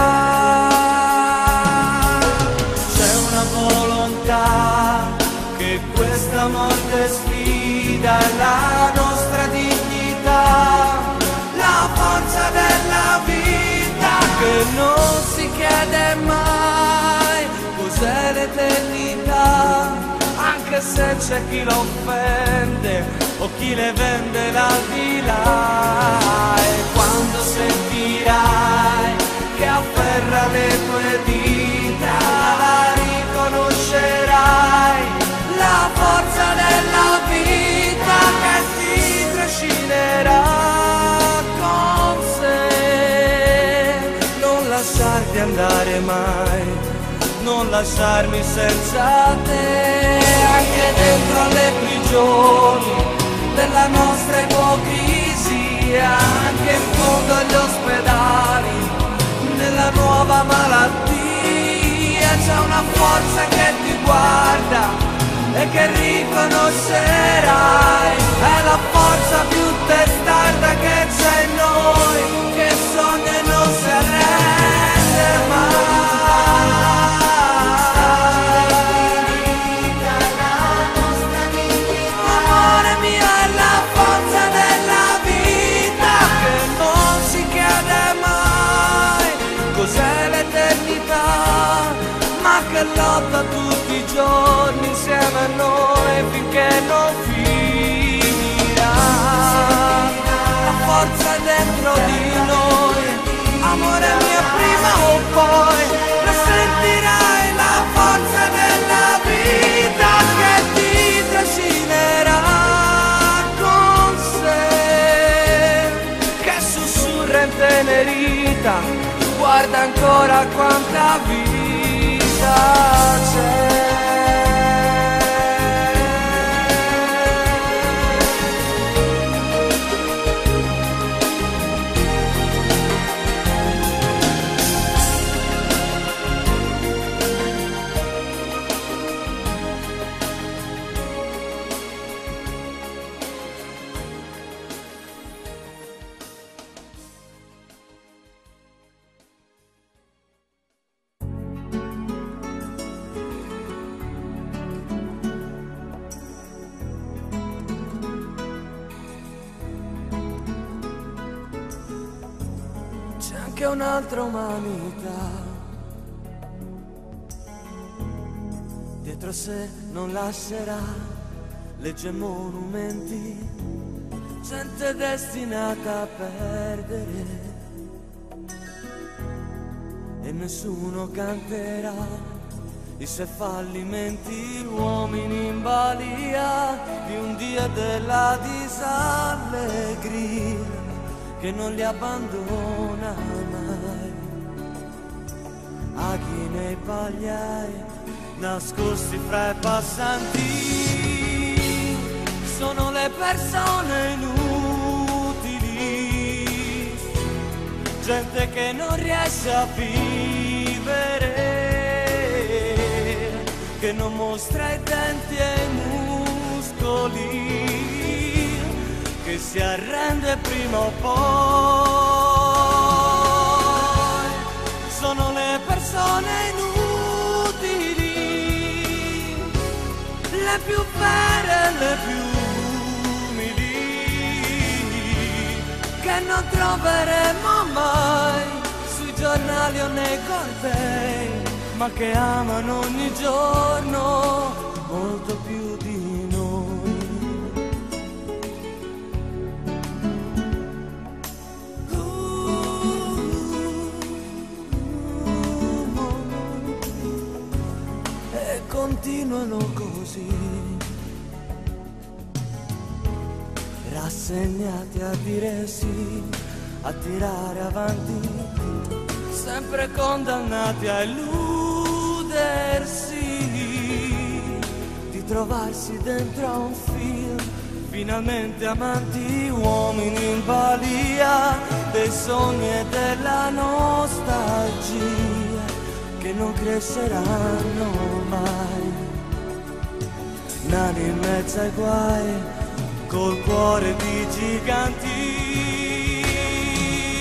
C'è una volontà che questa morte sfida la nostra dignità, la forza della vita che non si chiede mai cos'è l'eternità, anche anche se c'è chi lo offende o chi le vende l'aldilà. E quando sentirai che afferra le tue dita, la riconoscerai, la forza della vita che ti trascinerà con sé. Non lasciarti andare mai, non lasciarmi senza te, anche dentro alle prigioni della nostra ipocrisia, anche in fondo agli ospedali, nella nuova malattia, c'è una forza che ti guarda e che riconoscerai, è la forza più testarda che c'è in noi, che sogna e non si arrende mai. Amore mio, è la forza della vita che non si chiede mai cos'è l'eternità, ma che lotta tutti i giorni insieme a noi finché non finirà. La forza è dentro di noi, amore mio, prima o poi la sentirai, la forza della vita che ti trascinerà con sé, che sussurra intenerita, guarda ancora quanta vita c'è. Che un'altra umanità dietro sé non lascerà, legge monumenti, gente destinata a perdere, e nessuno canterà i suoi fallimenti, uomini in balia di un Dio della disallegria che non li abbandona mai. Aghi nei pagliai, nascosti fra i passanti, sono le persone inutili, gente che non riesce a vivere, che non mostra i denti e i muscoli, che si arrende prima o poi. Sono le persone inutili, le più vere, le più umili, che non troveremo mai sui giornali o nei cortei, ma che amano ogni giorno molto più di noi. Continuano così, rassegnati a dire sì, a tirare avanti, sempre condannati a illudersi, di trovarsi dentro a un film, finalmente amanti, uomini in balia dei sogni e della nostalgia, che non cresceranno mai, nani in mezzo ai guai, col cuore di giganti.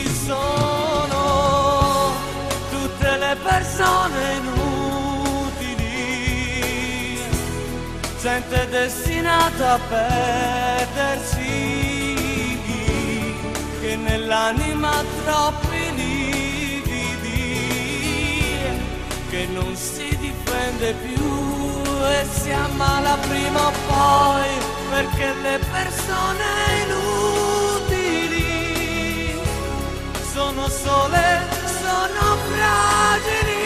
Sono tutte le persone inutili, gente destinata a perdersi, che nell'anima troppi lividi, che non si difende più e si ammala prima o poi, perché le persone inutili sono sole, sono fragili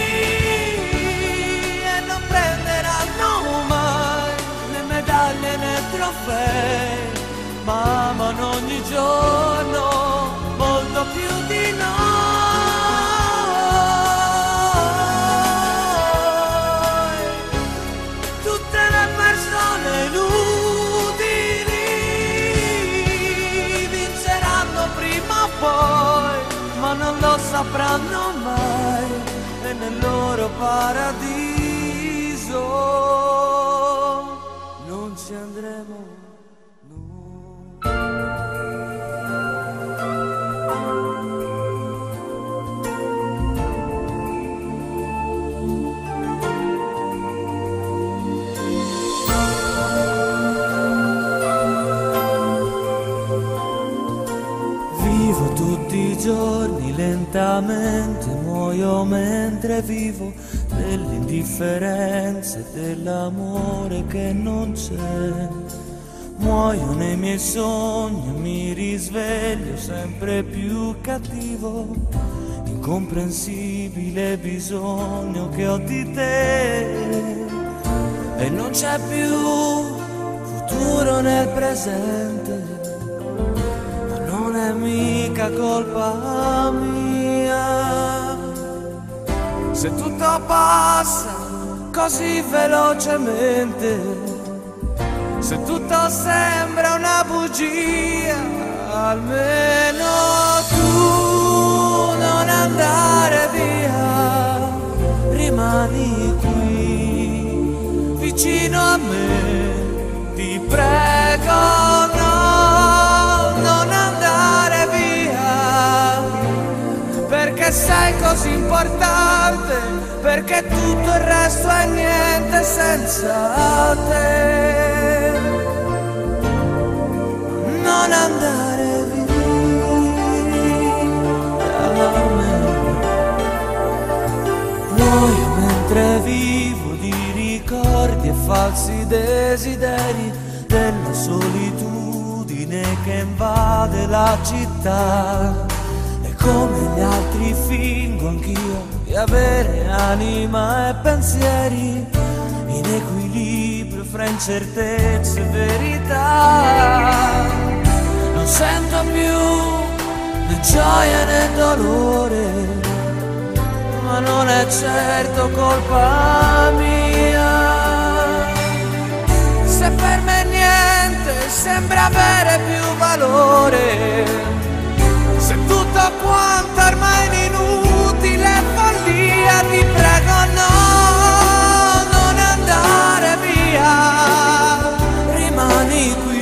e non prenderanno mai né medaglie né trofei, ma amano ogni giorno molto più di noi. Tutte le persone inutili vinceranno prima o poi, ma non lo sapranno mai, e nel loro paradiso non ci andremo. Vivo tutti i giorni lentamente, muoio mentre vivo dell'indifferenza e dell'amore che non c'è. Muoio nei miei sogni e mi risveglio sempre più cattivo, incomprensibile bisogno che ho di te. E non c'è più futuro nel presente, ma non è mica colpa mia. Se tutto passa così velocemente, se tutto sembra una bugia, almeno tu non andare via, rimani qui vicino a me, ti prego, no, non andare via, perché sei così importante, perché tutto il resto è niente senza te. Non andare via da me. Muoio mentre vivo di ricordi e falsi desideri, della solitudine che invade la città. E come gli altri fingo anch'io di avere anima e pensieri, in equilibrio fra incertezze e verità. Non sento più né gioia né dolore, ma non è certo colpa mia. Se per me niente sembra avere più valore, se tutto quanto ormai è inutile follia, ti prego no, non andare via, rimani qui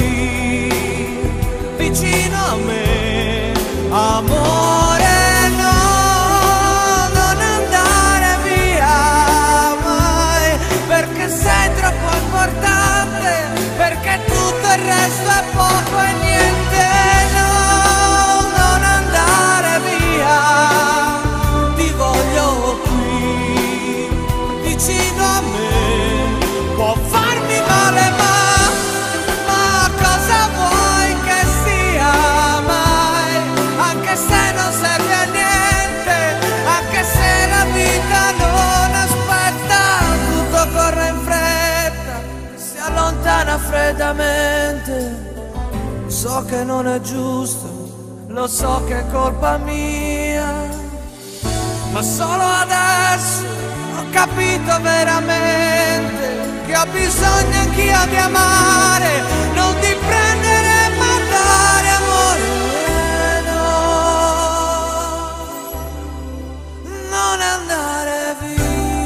vicino a me, amore, no, non andare via mai, perché sei troppo importante, perché tutto il resto è poco e niente, no, non andare via, ti voglio qui vicino a me, può farmi male ma cosa vuoi che sia mai, anche se non serve a niente, anche se la vita non aspetta, tutto corre in fretta, si allontana freddamente. So che non è giusto, lo so che è colpa mia, ma solo adesso ho capito veramente che ho bisogno anch'io di amare, non di prendere ma dare amore, no, non andare via.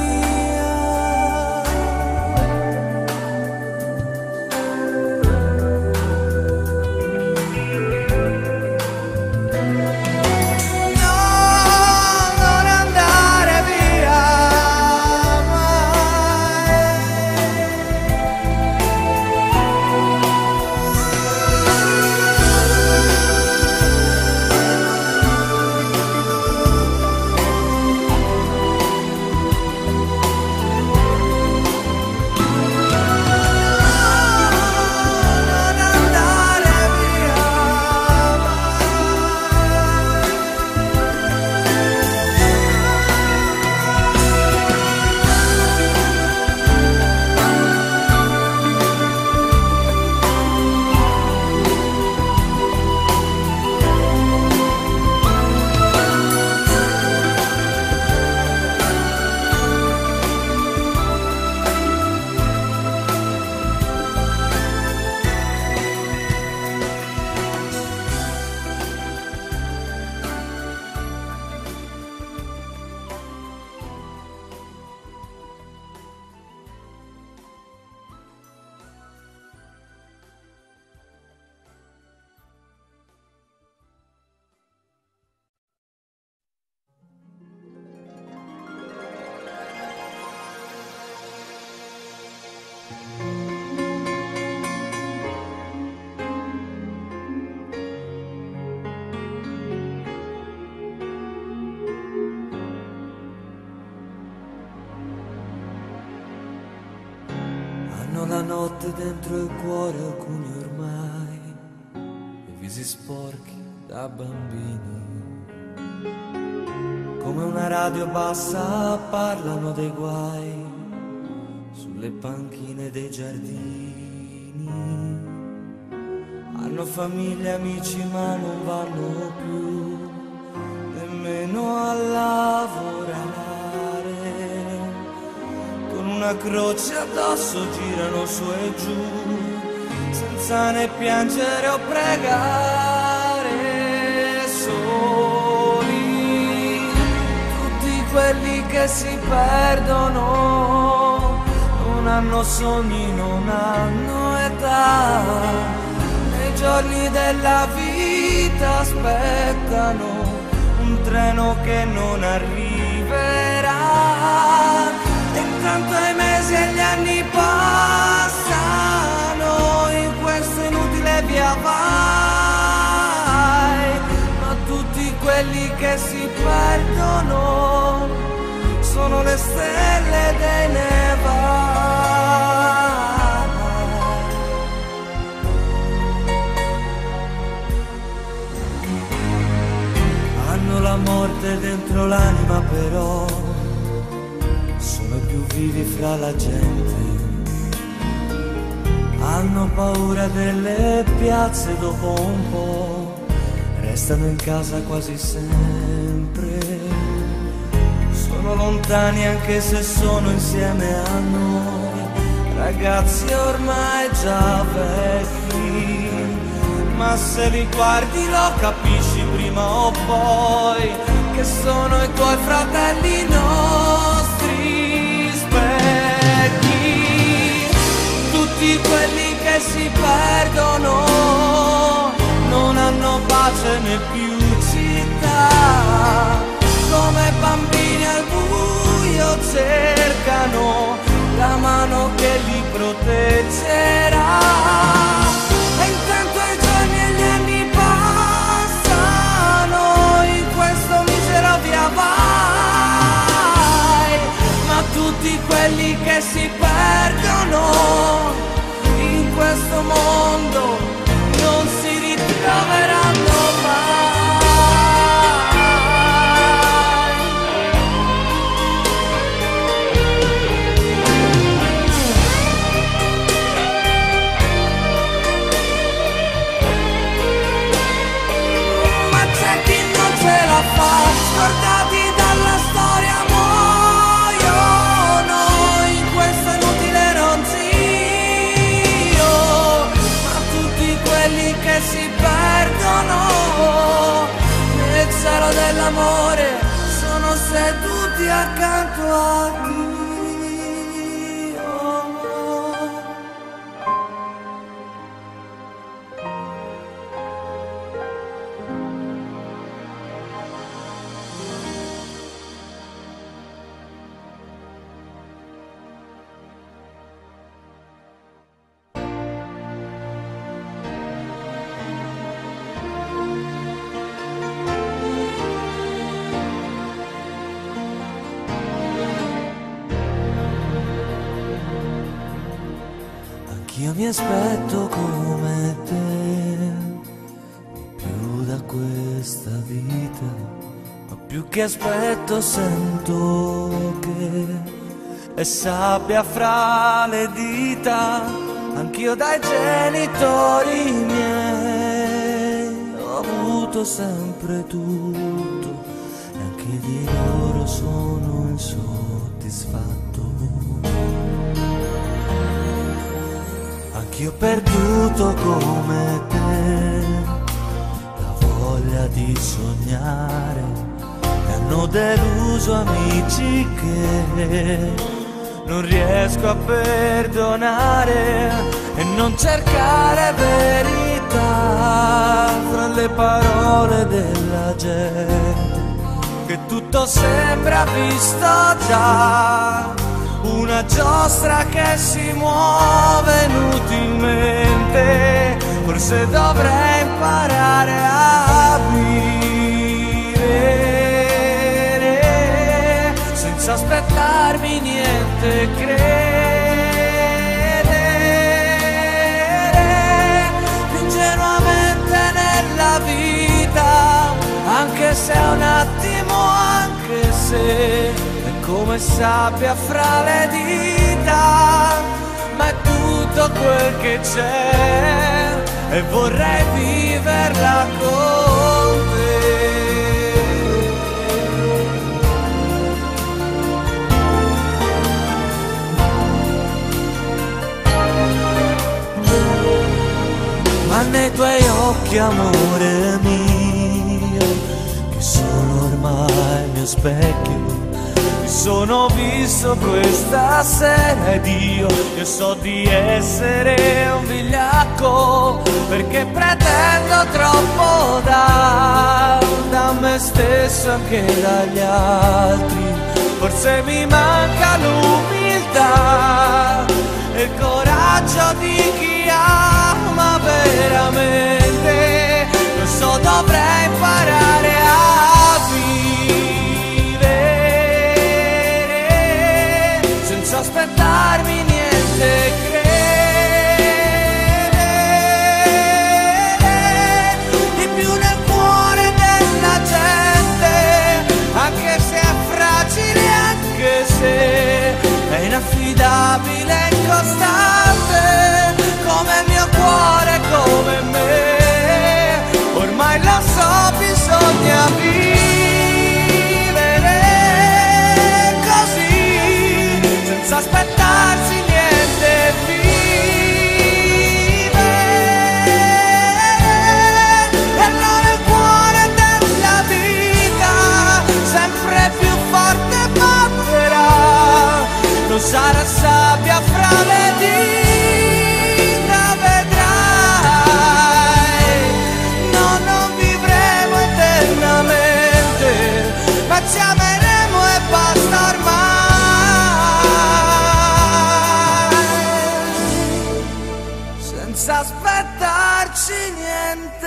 No, non andare via mai. la notte dentro il cuore, alcuni ormai, i visi sporchi da bambini. Come una radio bassa parlano dei guai sulle panchine dei giardini. Hanno famiglie, amici, ma non vanno più nemmeno a lavorare. Con una croce addosso girano su e giù, senza né piangere o pregare. Soli tutti quelli che si perdono, non hanno sogni, non hanno età. Nei giorni della vita aspettano un treno che non arriverà. E intanto i mesi e gli anni passano in questo inutile via vai. Ma tutti quelli che si perdono sono le stelle dei nevai. Hanno la morte dentro l'anima, però sono più vivi fra la gente. Hanno paura delle piazze, dopo un po' restano in casa quasi sempre. Sono lontani anche se sono insieme a noi, ragazzi ormai già vecchi. Ma se li guardi lo capisci prima o poi, che sono i tuoi fratelli, nostri specchi. Tutti quelli che si perdono non hanno pace né più città. Come bambini al buio cercano la mano che li proteggerà. E intanto i giorni e gli anni passano in questo misero via vai. Ma tutti quelli che si perdono in questo mondo non si ritroveranno mai. Scordati dalla storia muoiono in questo inutile ronzio. Ma tutti quelli che si perdono nel cielo dell'amore sono seduti accanto a Dio. Io mi aspetto come te, più da questa vita, ma più che aspetto sento che è sabbia fra le dita. Anch'io dai genitori miei ho avuto sempre tutto, e anche di loro sono insoddisfatto. Anch'io ho perduto come te la voglia di sognare, e hanno deluso amici che non riesco a perdonare. E non cercare verità fra le parole della gente, che tutto sembra visto già, una giostra che si muove inutilmente. Forse dovrei imparare a vivere senza aspettarmi niente, credere come se un attimo, anche se è come sabbia fra le dita, ma è tutto quel che c'è e vorrei viverla con te. Ma nei tuoi occhi, amore mio, che sono ormai il mio specchio, mi sono visto questa sera ed io so di essere un vigliacco, perché pretendo troppo da me stesso, anche dagli altri. Forse mi manca l'umiltà e il coraggio di chi ama veramente. Lo so, dovrei imparare a vivere senza aspettarmi niente, credere di più nel cuore della gente, anche se è fragile, anche se è inaffidabile e incostante, come il mio cuore, come me. Ormai lo so, bisogna vivere così, senza aspettarsi niente, vivere e allora il cuore della vita sempre più forte batterà. Non sarà sabbia fra le dita, vedrai. No, non vivremo eternamente, ma ci ameremo e basta ormai, senza aspettarci niente.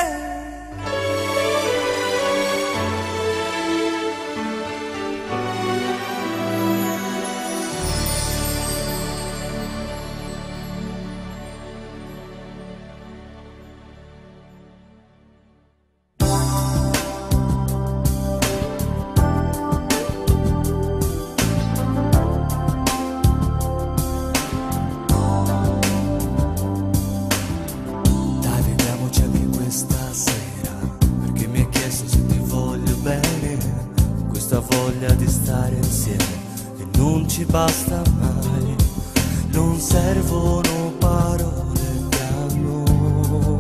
Basta mai, non servono parole tra noi,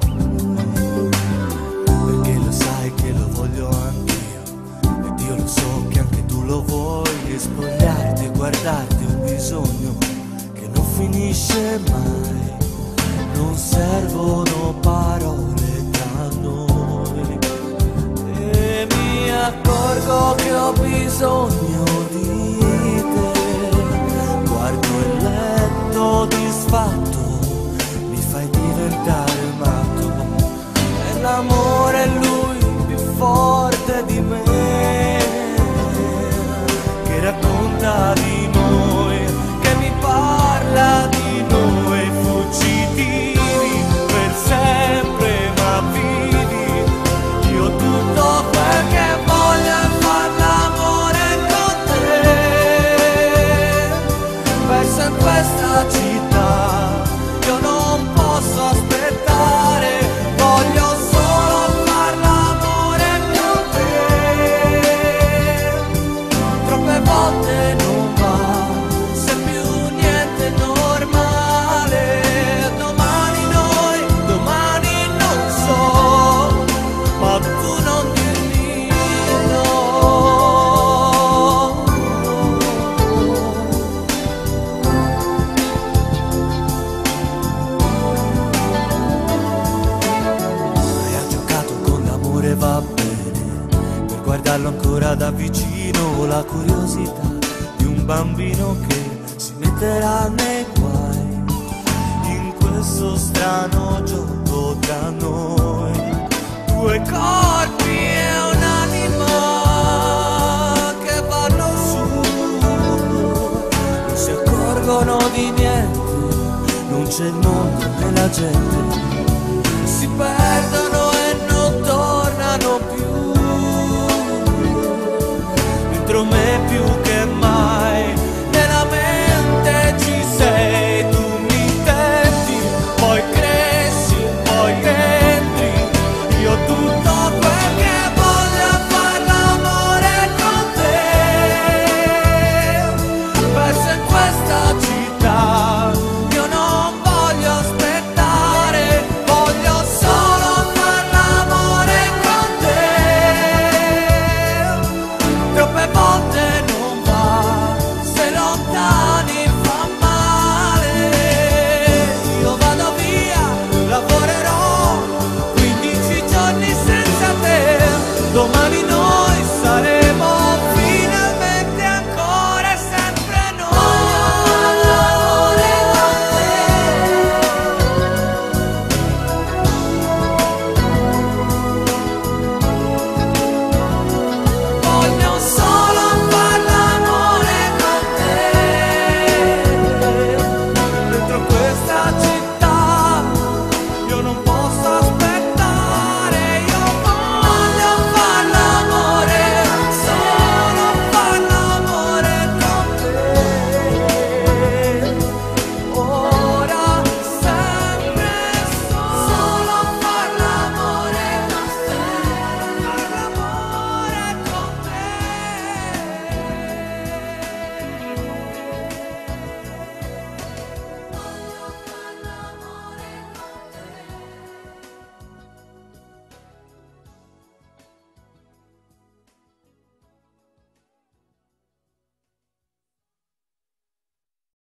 perché lo sai che lo voglio anch'io ed io lo so che anche tu lo vuoi, e spogliarti e guardarti è un bisogno che non finisce mai, non servono parole tra noi, e mi accorgo che ho bisogno di te. Guardo il letto disfatto, mi fai diventare matto, e l'amore è lui più forte di me, che racconta di noi, che mi parla di noi, fuggitivi per sempre ma vivi. Io tutto quel che voglio è far l'amore con te, perso in questa città, io non posso aspettare, voglio solo far l'amore con te. Troppe volte non va, se più niente è normale, domani noi, domani non so, ma tu non dirmi no. Hai giocato con l'amore, va bene, per guardarlo ancora da vicino, la curiosità di un bambino che si metterà nei guai, in questo strano gioco tra noi, due corpi e un'anima che vanno su, non si accorgono di niente, non c'è il mondo né la gente,